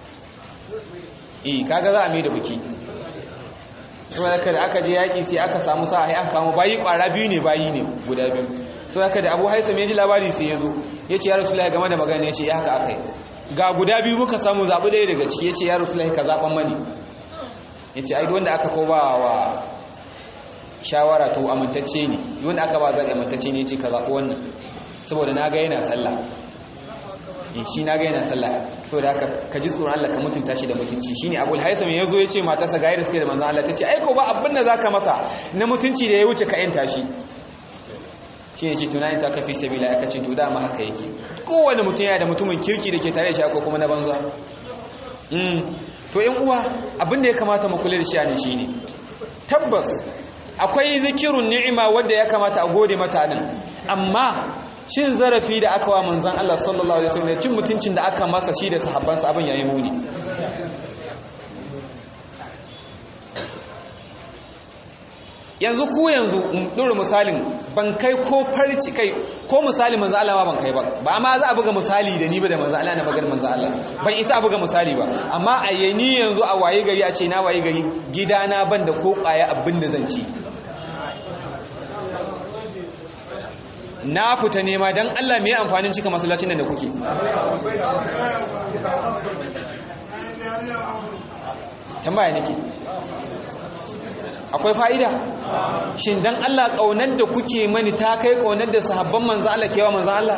Kaga za a mai da buki. Saboda kada aka je yaki sai aka samu sa'a ai aka kama bayi kwara biyu ne guda biyu. To haka da Abu Haisam ya ji labari sai ya zo yace ya Rasulullahi game da magana yace ya haka akai. Ga guda biyu muka samu zabi daya daga ciki yace ya Rasulullahi ka zaban mani. Yace ai wanda aka ko ba wa shawara to amintacce ne. Wanda aka ba zabi amintacce ne yace ka zabi wannan. Saboda na ga yana sallah. Shi na ga yana sallah. Saboda haka ka ji tsoron Allah ka mutunta shi da mutunci. Shine Abul Haisam ya zo yace matarsa ga yadda suke da manzon Allah tace ai ko ba abin da zaka masa na mutunci da ya wuce ka yanta shi. Shi ne ce tunanin ta kafi sabila aka ce to dama haka yake. Kowane mutum yana da mutumin kirki da ke tare da shi ko kuma na banza. To ƴan uwa abin da ya kamata mu kula da shi ne shine tabbas akwai zikirun ni'ima wanda ya kamata a gode mata nan, amma cin zarafi da aka wa manzon Allah sallallahu alaihi wasallam, cin mutuncin da aka masa shi da sahabbansa abin yayi muni. Yanzu ɗora misalin ban kai ko farci kai ko misali manzo Allah ma ban kai ba ma za a buga misali da ni ba da manzo Allah na magana manzo Allah ban isa a buga misali ba, amma a yayi yanzu a waye gari a ce na waye gari gidana ban da ko kaya abin da zan ci, na fita nema dan Allah me amfanin cika masallacin nan da kuke? Tambaya nake akwai fa'ida? Shin dan Allah kaunar da kuke mani ta kai kaunar da sahabban manzo Allah kewa manzo Allah?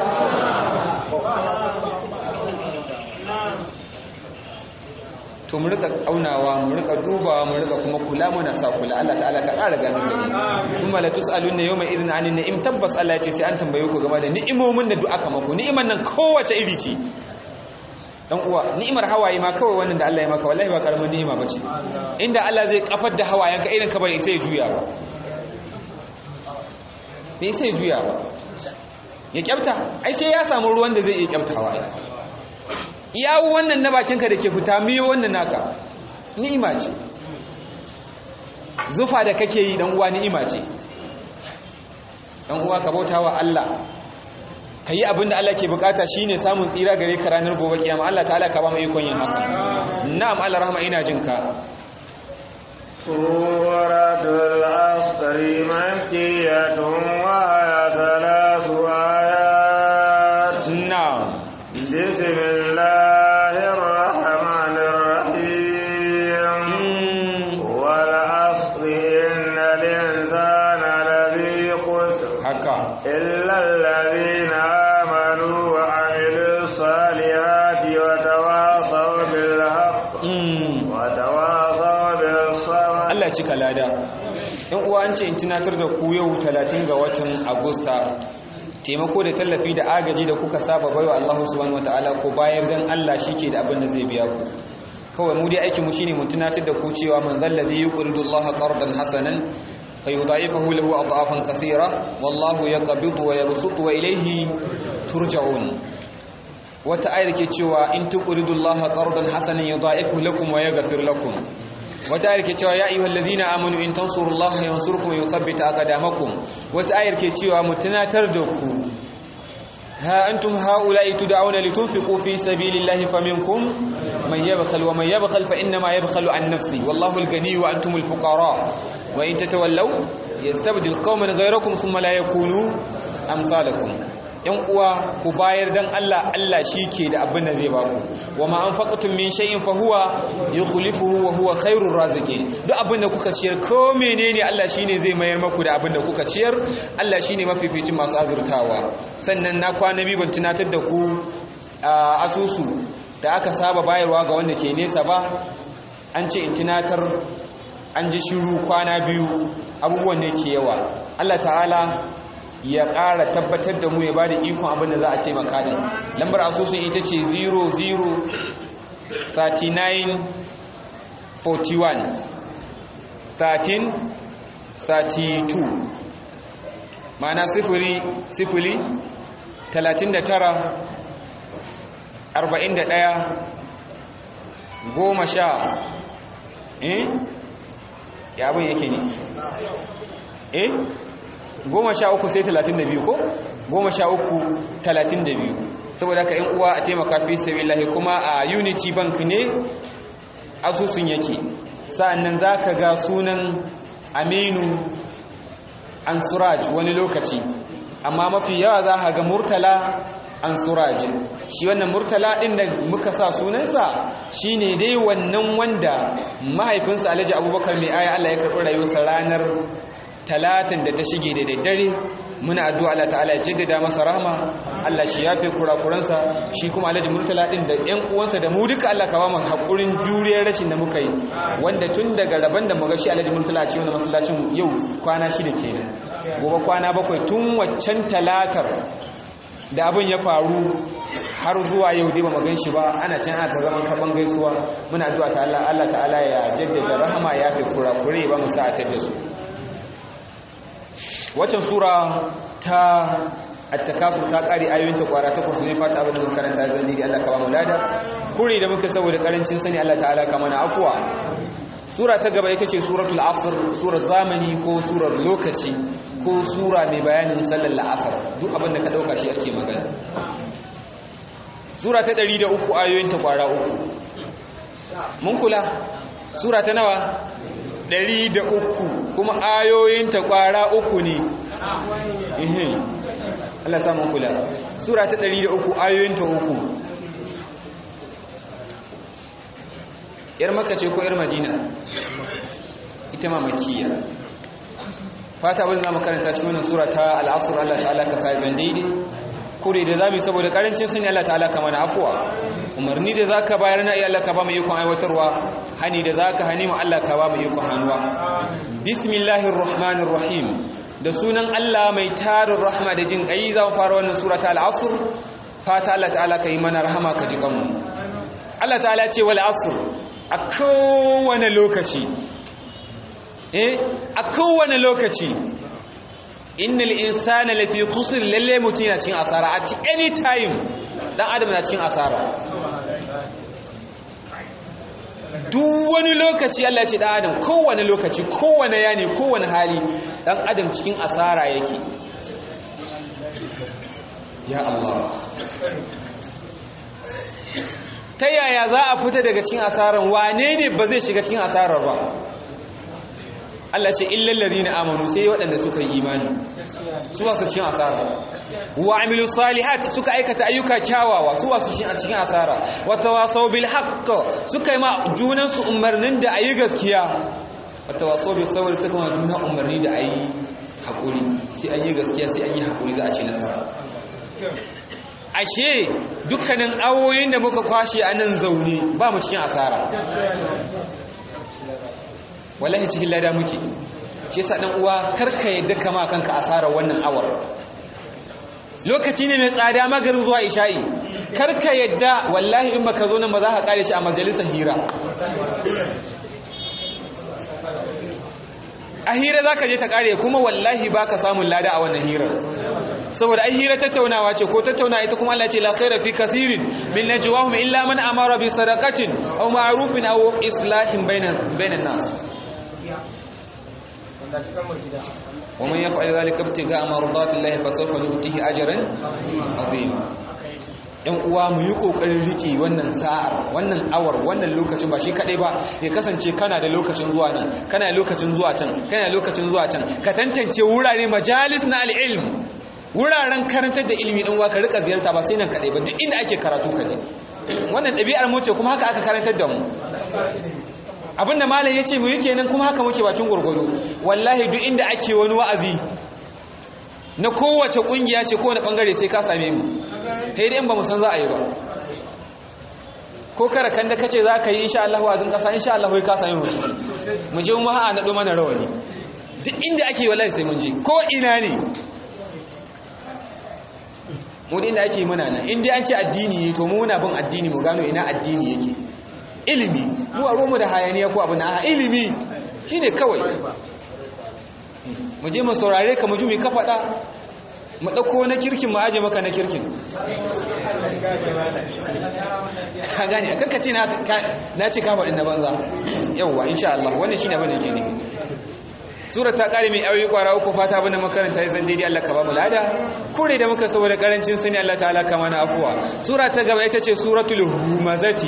To mu rika aunawa, mu rika dubawa, mu rika kuma kula, muna sa kula. Allah ta'ala ka ƙara ganin da mu. Kuma la tusaluna yawma idhin 'anil na'im. Tabbas Allah ya ce sai an tambaye ku game da ni'imomin da duk aka maku. Ni'iman nan kowace iri ce. Dan uwa, ni'imar hawaye ma kawai wannan da Allah ya maka wallahi ba karamin ni'ima bace. Inda Allah zai kafar da hawayenka irin ka bai sai ya juya ba. Bai sai ya juya ba. Ya kyafta, ai sai ya samu ruwan da zai iya kyaftawa. Iyawu wannan na bakinka da ke fita miyo wannan naka ni'ima ce. Zufa da kake yi dan uwa ni'ima ce. Dan uwa ka bautawa Allah, ka yi abin da Allah ke bukata shine samun tsira gare ka ranar gobe kiyama. Allah ta'ala ka ba mu ikon yin haka. Na'am Allah rahma ina jin ka. Suratul Asr makkiyatun wa thalath ayat. Na'am. Bismillahir rahmanir rahim. Wal asri innal insana lafi khusr. Haka. Illa alladhina amanu wa 'amilus salihati wa tawasaw bil haqq wa tawasaw bis sabr. Allah cika lada. Yan uwa an ce in tunatar da ku yau 30 ga watan Agusta, taimako da tallafi da agaji da kuka saba baiwa Allah subhanahu wataala ko bayar dan Allah shike da abin da zai biya ku. Kawai mu dai aikin mu shine mu tunatar da ku cewa man zallazi yuqridu Allah qardan hasanan fayudaifahu lahu adafan kathira wallahu yaqbidu wa yabsutu wa ilayhi turja'un. Wata ayar ke cewa in tuqridu Allah qardan hasanan yudaifahu lakum wa yaghfir lakum. Wata ayar ke cewa ya ayyuhal ladhina amanu in tansurullaha yansurkum wa yuthabbit aqdamakum. Wata ayar ke cewa mu tunatar da ku ha antum haula'i tud'auna litunfiqu fi sabilillahi faminkum man yabkhal wa man yabkhal fa inna ma yabkhalu an nafsi wallahu al-ghani wa antumul fuqara wa in tatawallaw yastabdil qauman ghayrakum thumma la yakunu amsalakum. yan uwa ku bayar dan Allah, Allah shi ke da abin da zai baku. Wa ma anfaqtum min shay'in fa huwa yukhlifuhu wa huwa khairur raziqin. Duk abin da kuka ciyar ko menene Allah shine zai mayar maku da abin da kuka ciyar. Allah shine mafificin masu azurtawa. Sannan na kwana biyu ban tunatar da ku asusu da aka saba bayarwa ga wanda ke nesa ba. An ce in tunatar, an ji shiru kwana biyu, abubuwan ne ke yawa. Allah ta'ala ya ƙara tabbatar da mu ya ba da ikon abin da za a taimaka din. Lambar asusun ita ce 003941 ma'ana 003941 ya abin yake ne 13 sai 32 ko 13 saboda haka yan uwa a taimaka fi sabilillahi. kuma a Unity Bank ne asusun yake. sa'annan zaka ga sunan Aminu Ansuraj wani lokaci, amma mafi yawa za ka ga Murtala Ansuraj. shi wannan Murtala din da muka sa sunansa shine dai wannan wanda mahaifinsa Alhaji Abubakar mai aya Allah ya karɓi rayuwarsa ranar talatin da ta shige da daddare. muna addu'a Allah ta'ala ya jaddada masa rahma, Allah shi yafe kurakuransa. shi kuma Alhaji Murtala din da ƴan uwansa da mu duka Allah ka ba mu hakurin juriyar rashin da muka yi, wanda tun daga raban da muga shi Alhaji Murtala a cikin masallacin yau kwana 6 kenan, gobe kwana 7, tun waccan talatar da abin ya faru har zuwa yau dai ba mu gan shi ba. ana can ana ta zaman karban gaisuwa. muna addu'a ta Allah ta'ala ya jaddada rahama, ya yafe kurakure, ba mu sa'atar da su. waccan sura ta at-takasur ta kare ayoyinta kwara 8 ne. fata abin da muka karanta zan Allah ka ba mu lada, kure da muka saboda karancin sani Allah ta'ala ka mana afwa. sura ta gaba ita ce suratul asr, surar zamani ko surar lokaci ko sura mai bayanin sallar la'asar. duk abin da ka dauka shi ake magana. sura ta 103 ayoyinta kwara 3. mun kula sura ta nawa 103 kuma ayoyinta kwara 3 ne. Allah ya samu kula. sura ta 103 ayoyinta 3. yar Makka ce ko yar Madina? ita ma Makkiya. fata bazan zamu karanta cikin wannan sura ta al-asr. Allah ta'ala ka sai zan daidai, kure da zamu saboda karancin sani Allah ta'ala ka mana afwa. umarni da zaka bayar na Allah ka ba mu ikon aiwatarwa, hani da zaka hani mu Allah ka ba mu ikon hannuwa. bismillahir rahmanir rahim, da sunan Allah mai tarin rahma da jin kai zan fara wannan sura ta al-asr. fata Allah ta'ala ka yi mana rahama ka ji kanmu. Allah ta'ala ce wal asr, a kowane lokaci a kowane lokaci innal insana lafi khusr, lalle mutum yana cikin asara. at any time dan adam na cikin asara. duk wani lokaci Allah ya ce dan adam, kowane lokaci, kowane yani, kowane hali dan adam cikin asara yake. ya Allah, ta yaya za a fita daga cikin asarar? wane ne ba zai shiga cikin asarar ba? Allah ce illal ladina amanu, sai waɗanda suka yi imani su wasu cikin asara. wa amilu salihat, suka aikata ayyuka kyawawa su wasu cikin asara. wa tawasaw bil haqq, suka yi ma junan su umarnin da ayi gaskiya. wa tawasaw bis sabr, suka ma junan umarni da ayi hakuri. sai an yi gaskiya, sai an yi hakuri, za a ci nasara. ashe dukkanin awoyin da muka kwashe a nan zaune ba mu cikin asara, wallahi cikin lada muke. shi yasa dan uwa karka yadda kama kanka asara wannan awar. lokaci ne mai tsada, magarin zuwa isha'i. karka yadda, wallahi in baka zo nan ba za ka kare shi a majalisar hira. a hira za ka je ta kare, kuma wallahi ba ka samun lada a wannan hirar. saboda ai hira tattaunawa ce, ko tattauna ita kuma Allah ce la khaira fi kathirin min najwahum illa man amara bi sadaqatin aw ma'rufin aw islahin bainan nas. wa man yaf'al dhalika ibtigha'a mardati llahi fa sawfa nu'tihi ajran 'azima. yan uwa mu yi kokarin riki wannan sa'ar, wannan awar, wannan lokacin. ba shi kadai ba, ya kasance kana da lokacin zuwa nan, kana da lokacin zuwa can, kana da lokacin zuwa can. ka tantance wurare majalis na al-ilm, wuraren karantar da ilimi ɗin ka rika ziyarta ba sai nan kaɗai ba duk inda ake karatu ka je wannan ɗabi'ar mu ce kuma haka aka karantar da mu abinda malam ya ce mu yi kenan kuma haka muke bakin gwargwado wallahi duk inda ake wani wa'azi na kowace ƙungiya ce kowane ɓangare sai ka same mu sai dai in ba mu san za a yi ba ko kara kan da kace za ka yi insha Allah wa'azin ƙasa insha Allah ka same mu mu je mu ha'a naɗo mana rawani duk inda ake wallahi sai mun je ko ina ne mu da inda ake yi muna nan inda an ce addini ne to mu muna bin addini mu gano ina addini yake ilimi mu a mu da hayaniya ko abu na ilimi shine kawai mu je mu saurare ka mu ji mu ka faɗa mu ɗauko na kirkin mu aje maka na kirkin ka gane kanka ce na ce ka faɗin na banza yawwa insha Allah wannan shine abin da yake nufi sura ta kare mai ayoyi kwara uku fata abin da makaranta ya zan daidai Allah ka ba mu lada kure da muka saboda karancin sani Allah ta'ala ka mana afuwa sura ta gaba ita ce suratul humazati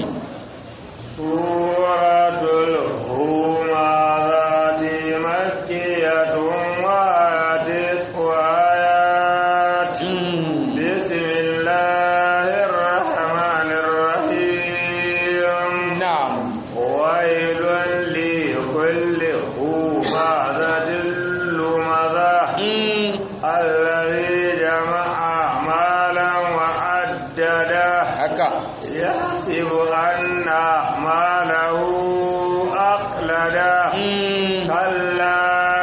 suratul humazati makkiyatun wa tis'u ayat bismillahir rahmanir rahim na'am wailun li kulli humazatin lumaza alladhi jama'a malan wa addada haka يحسب أن ماله أخلده كلا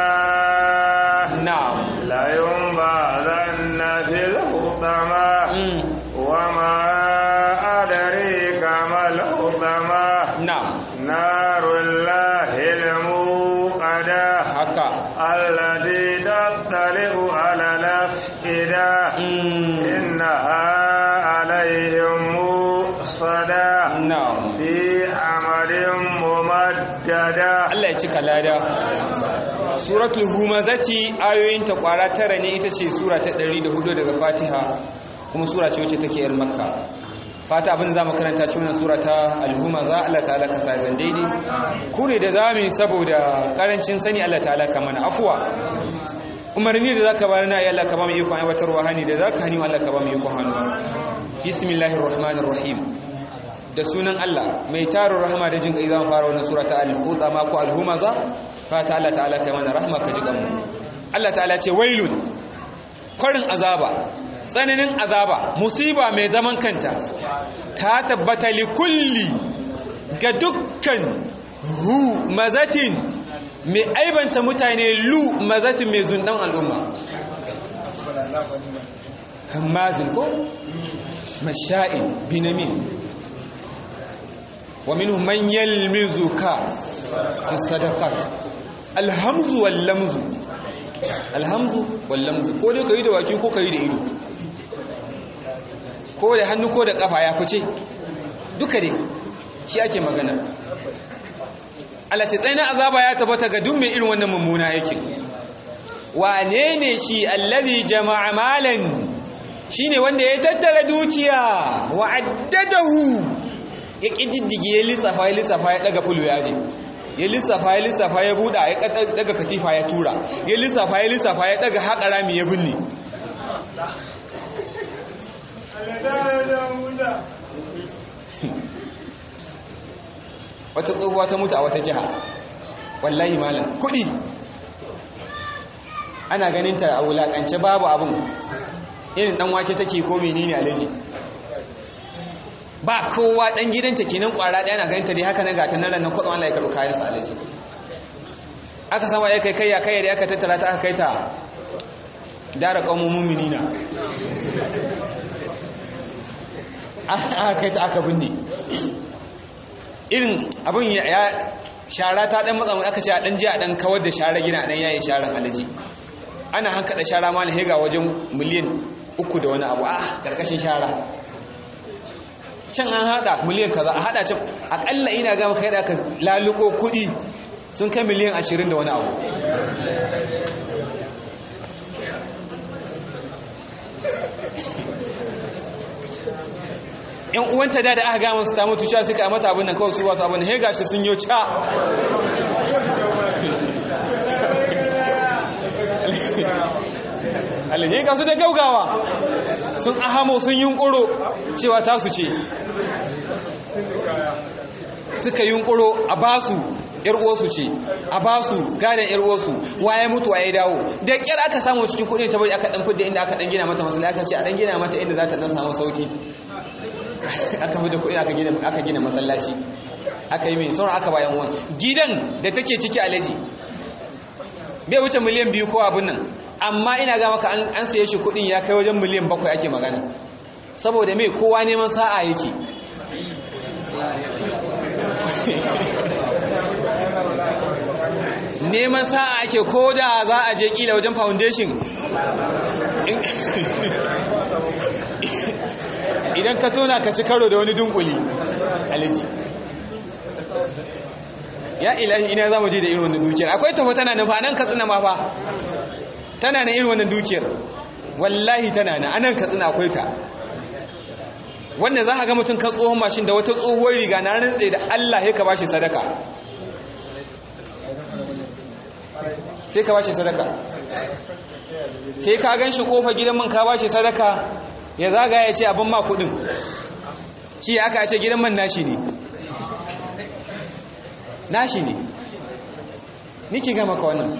نعم لينبذن في الحطمة وما أدريك ما الحطمة نعم نار الله الموقدة haka التي تطلع على الأفئدة إنها عليهم صدا na'am في عمد ممددة Allah ya cika lada suratul humazati ayoyinta kwara tara ne ita ce sura ta 104 daga Fatiha kuma sura ce wacce take yar Makka fata abin da zamu karanta cikin wannan sura ta al-humaza Allah ta'ala ka sa zan daidai kure da zamu saboda karancin sani Allah ta'ala ka mana afwa umarni da zaka bayar na ya Allah ka ba mu ikon aiwatarwa hani da zaka hani Allah ka ba mu ikon hannuwa bismillahir rahmanir rahim da sunan Allah mai tarin rahama da jin kai zan fara wannan sura ta al-hutama ko al-humaza fata Allah ta'ala kai mana rahma ka ji kanmu Allah ta'ala ce wailun kwarin azaba tsananin azaba musiba mai zaman kanta ta tabbata li kulli ga dukkan hu mazatin mai aibanta mutane lu mazatin mai zundan al'umma hammazin ko masha'in binamin ومنهم من يلمزك في الصدقات الهمز واللمز الهمز واللمز ko dai kai da waki ko kai da ido ko da hannu ko da kafa ya fice duka dai shi ake magana Allah ce tsayin azaba ya tabbata ga duk mai irin wannan mummuna yake wane ne shi allazi jama'a malan shine wanda ya tattara dukiya wa addadahu ya ƙididdige ya lissafa ya ɗaga fulu ya je ya lissafa ya buɗa ya ɗaga katifa ya tura ya lissafa ya ɗaga haƙa rami ya binne wata tsohuwa ta mutu a wata jiha wallahi malam kuɗi ana ganin ta a wulaƙance babu abin irin ɗan wake take ko menene alaji ba kowa dan gidanta kenan kwara daya na ganin dai haka nan gata nan ran kudin Allah ya karɓi kayan sa alaji aka sama ya kai da aka tattara ta aka kai ta dara qaumun mu'minina aka kai ta aka binne irin abin ya shara ta dan matsa aka ce a dan je a dan kawar da shara gina dan yayin sharan alaji ana hankada shara ma ne ga wajen miliyan 3 da wani abu karkashin shara can an hada miliyan kaza a hada can akalla ina ga maka yadda aka laluko kudi sun kai miliyan 20 da wani abu yan uwanta da aka gama su ta mutu cewa suka mata abin nan kawai su wasu abin he gashi sun yo ca alaji ga su da gaugawa sun ahamo sun yunkuro cewa tasu ce suka yunkuro a basu yar uwarsu ce a basu gadan yar uwarsu waye mutu waye dawo da kyar aka samu cikin kudin ta bari aka dan fidda inda aka dan gina mata masallaci aka ce a dan gina mata inda za ta dan samu sauki aka fidda kudin aka gina masallaci aka yi mai sauran aka bayan wani gidan da take ciki alaji bai wuce miliyan 2 ko abin nan amma ina ga maka an saye shi kudin ya kai wajen miliyan 7 ake magana saboda mai kowa neman sa'a yake neman sa'a ake ko da za a je kila wajen foundation idan ka tona ka ci karo da wani dunkuli alaji ya ilahi ina za mu je da irin wannan dukiyar akwai tafa tana nufa nan katsina ma fa tana na irin wannan dukiyar wallahi tana na anan katsina akwai ta wanda za ka ga mutum kan tsohon mashin da wata tsohuwar riga na rantse da Allah ya ka bashi sadaka sai ka bashi sadaka sai ka gan shi kofa gidan man ka bashi sadaka ya zaga ya ce abin ma kudin ci aka ce gidan man nashi ne nashi ne nike ga maka wannan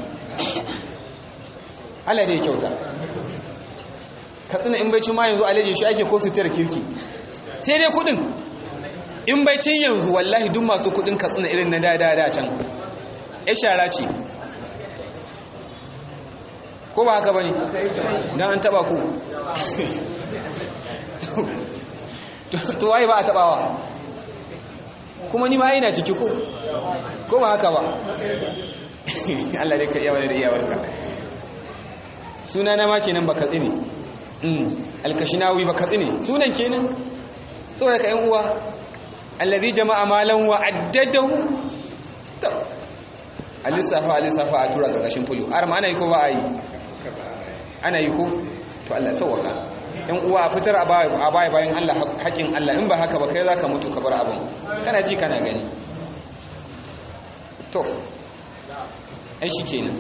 Allah da ya kyauta katsina in bai cin ma yanzu alaje shi ake ko sitar kirki sai dai kudin in bai cin yanzu wallahi duk masu kudin katsina irin na da can ya shara ce ko ba haka bane dan an taba ku to wai ba a tabawa kuma ni ma ina ciki ko ba haka ba Allah dai ka iya wani da iyawarka suna na ma kenan baka tsine alkashinawi baka tsine sunan kenan saboda ka yan uwa allazi jama'a malan wa addadahu to alisafa a tura karkashin fulu arma ana yi ko ba a yi ana yi ko to Allah sauwaka yan uwa fitar a baya bayan Allah haƙin Allah in ba haka ba kai zaka mutu ka bar abin kana ji kana gani to ai shikenan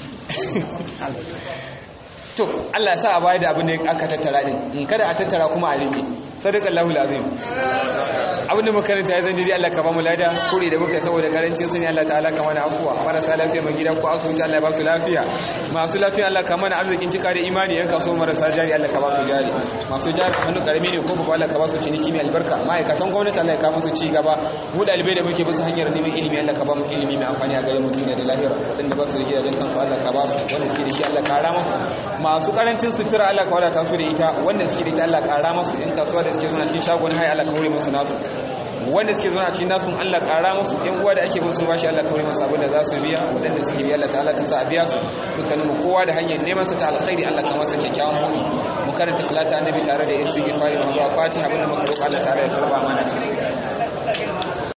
to Allah ya sa a baya da abin da aka tattara din in kada a tattara kuma a rike sadaqallahu alazim abin da makaranta ya zan dai Allah ka ba mu lada kuri da muka saboda karancin sani Allah ta'ala ka mana afuwa marasa lafiya mai gida ko asibiti Allah ya ba su lafiya masu lafiya Allah ka mana arzikin cika da imani yan kaso marasa jari Allah ka ba su jari masu jari hannu karami ne ko ba Allah ka ba su ciniki mai albarka ma'aikatan gwamnati Allah ya ka musu ci gaba mu dalibai da muke bisa hanyar neman ilimi Allah ka ba mu ilimi mai amfani a gare mu duniya da lahira wadanda ba su da gidajen kansu Allah ka ba su wanda suke da shi Allah ka rama masu karancin sutura Allah ka wadata su da ita wanda suke da ita Allah ka rama su in kasuwa da suke zuwa cikin shagon haya Allah ka hore musu nasu wanda suke zuwa cikin nasu Allah ƙara musu ɗan uwa da ake bin su bashi Allah kawai masu abin da za su biya waɗanda suke biya Allah ta'ala ka sa a biya su dukkanin mu kowa da hanyar neman sa ta alkhairi Allah ka masa kyakkyawan buɗi mu karanta salata annabi tare da istighfari da fatiha abin da muka roƙa Allah ta'ala ya karba mana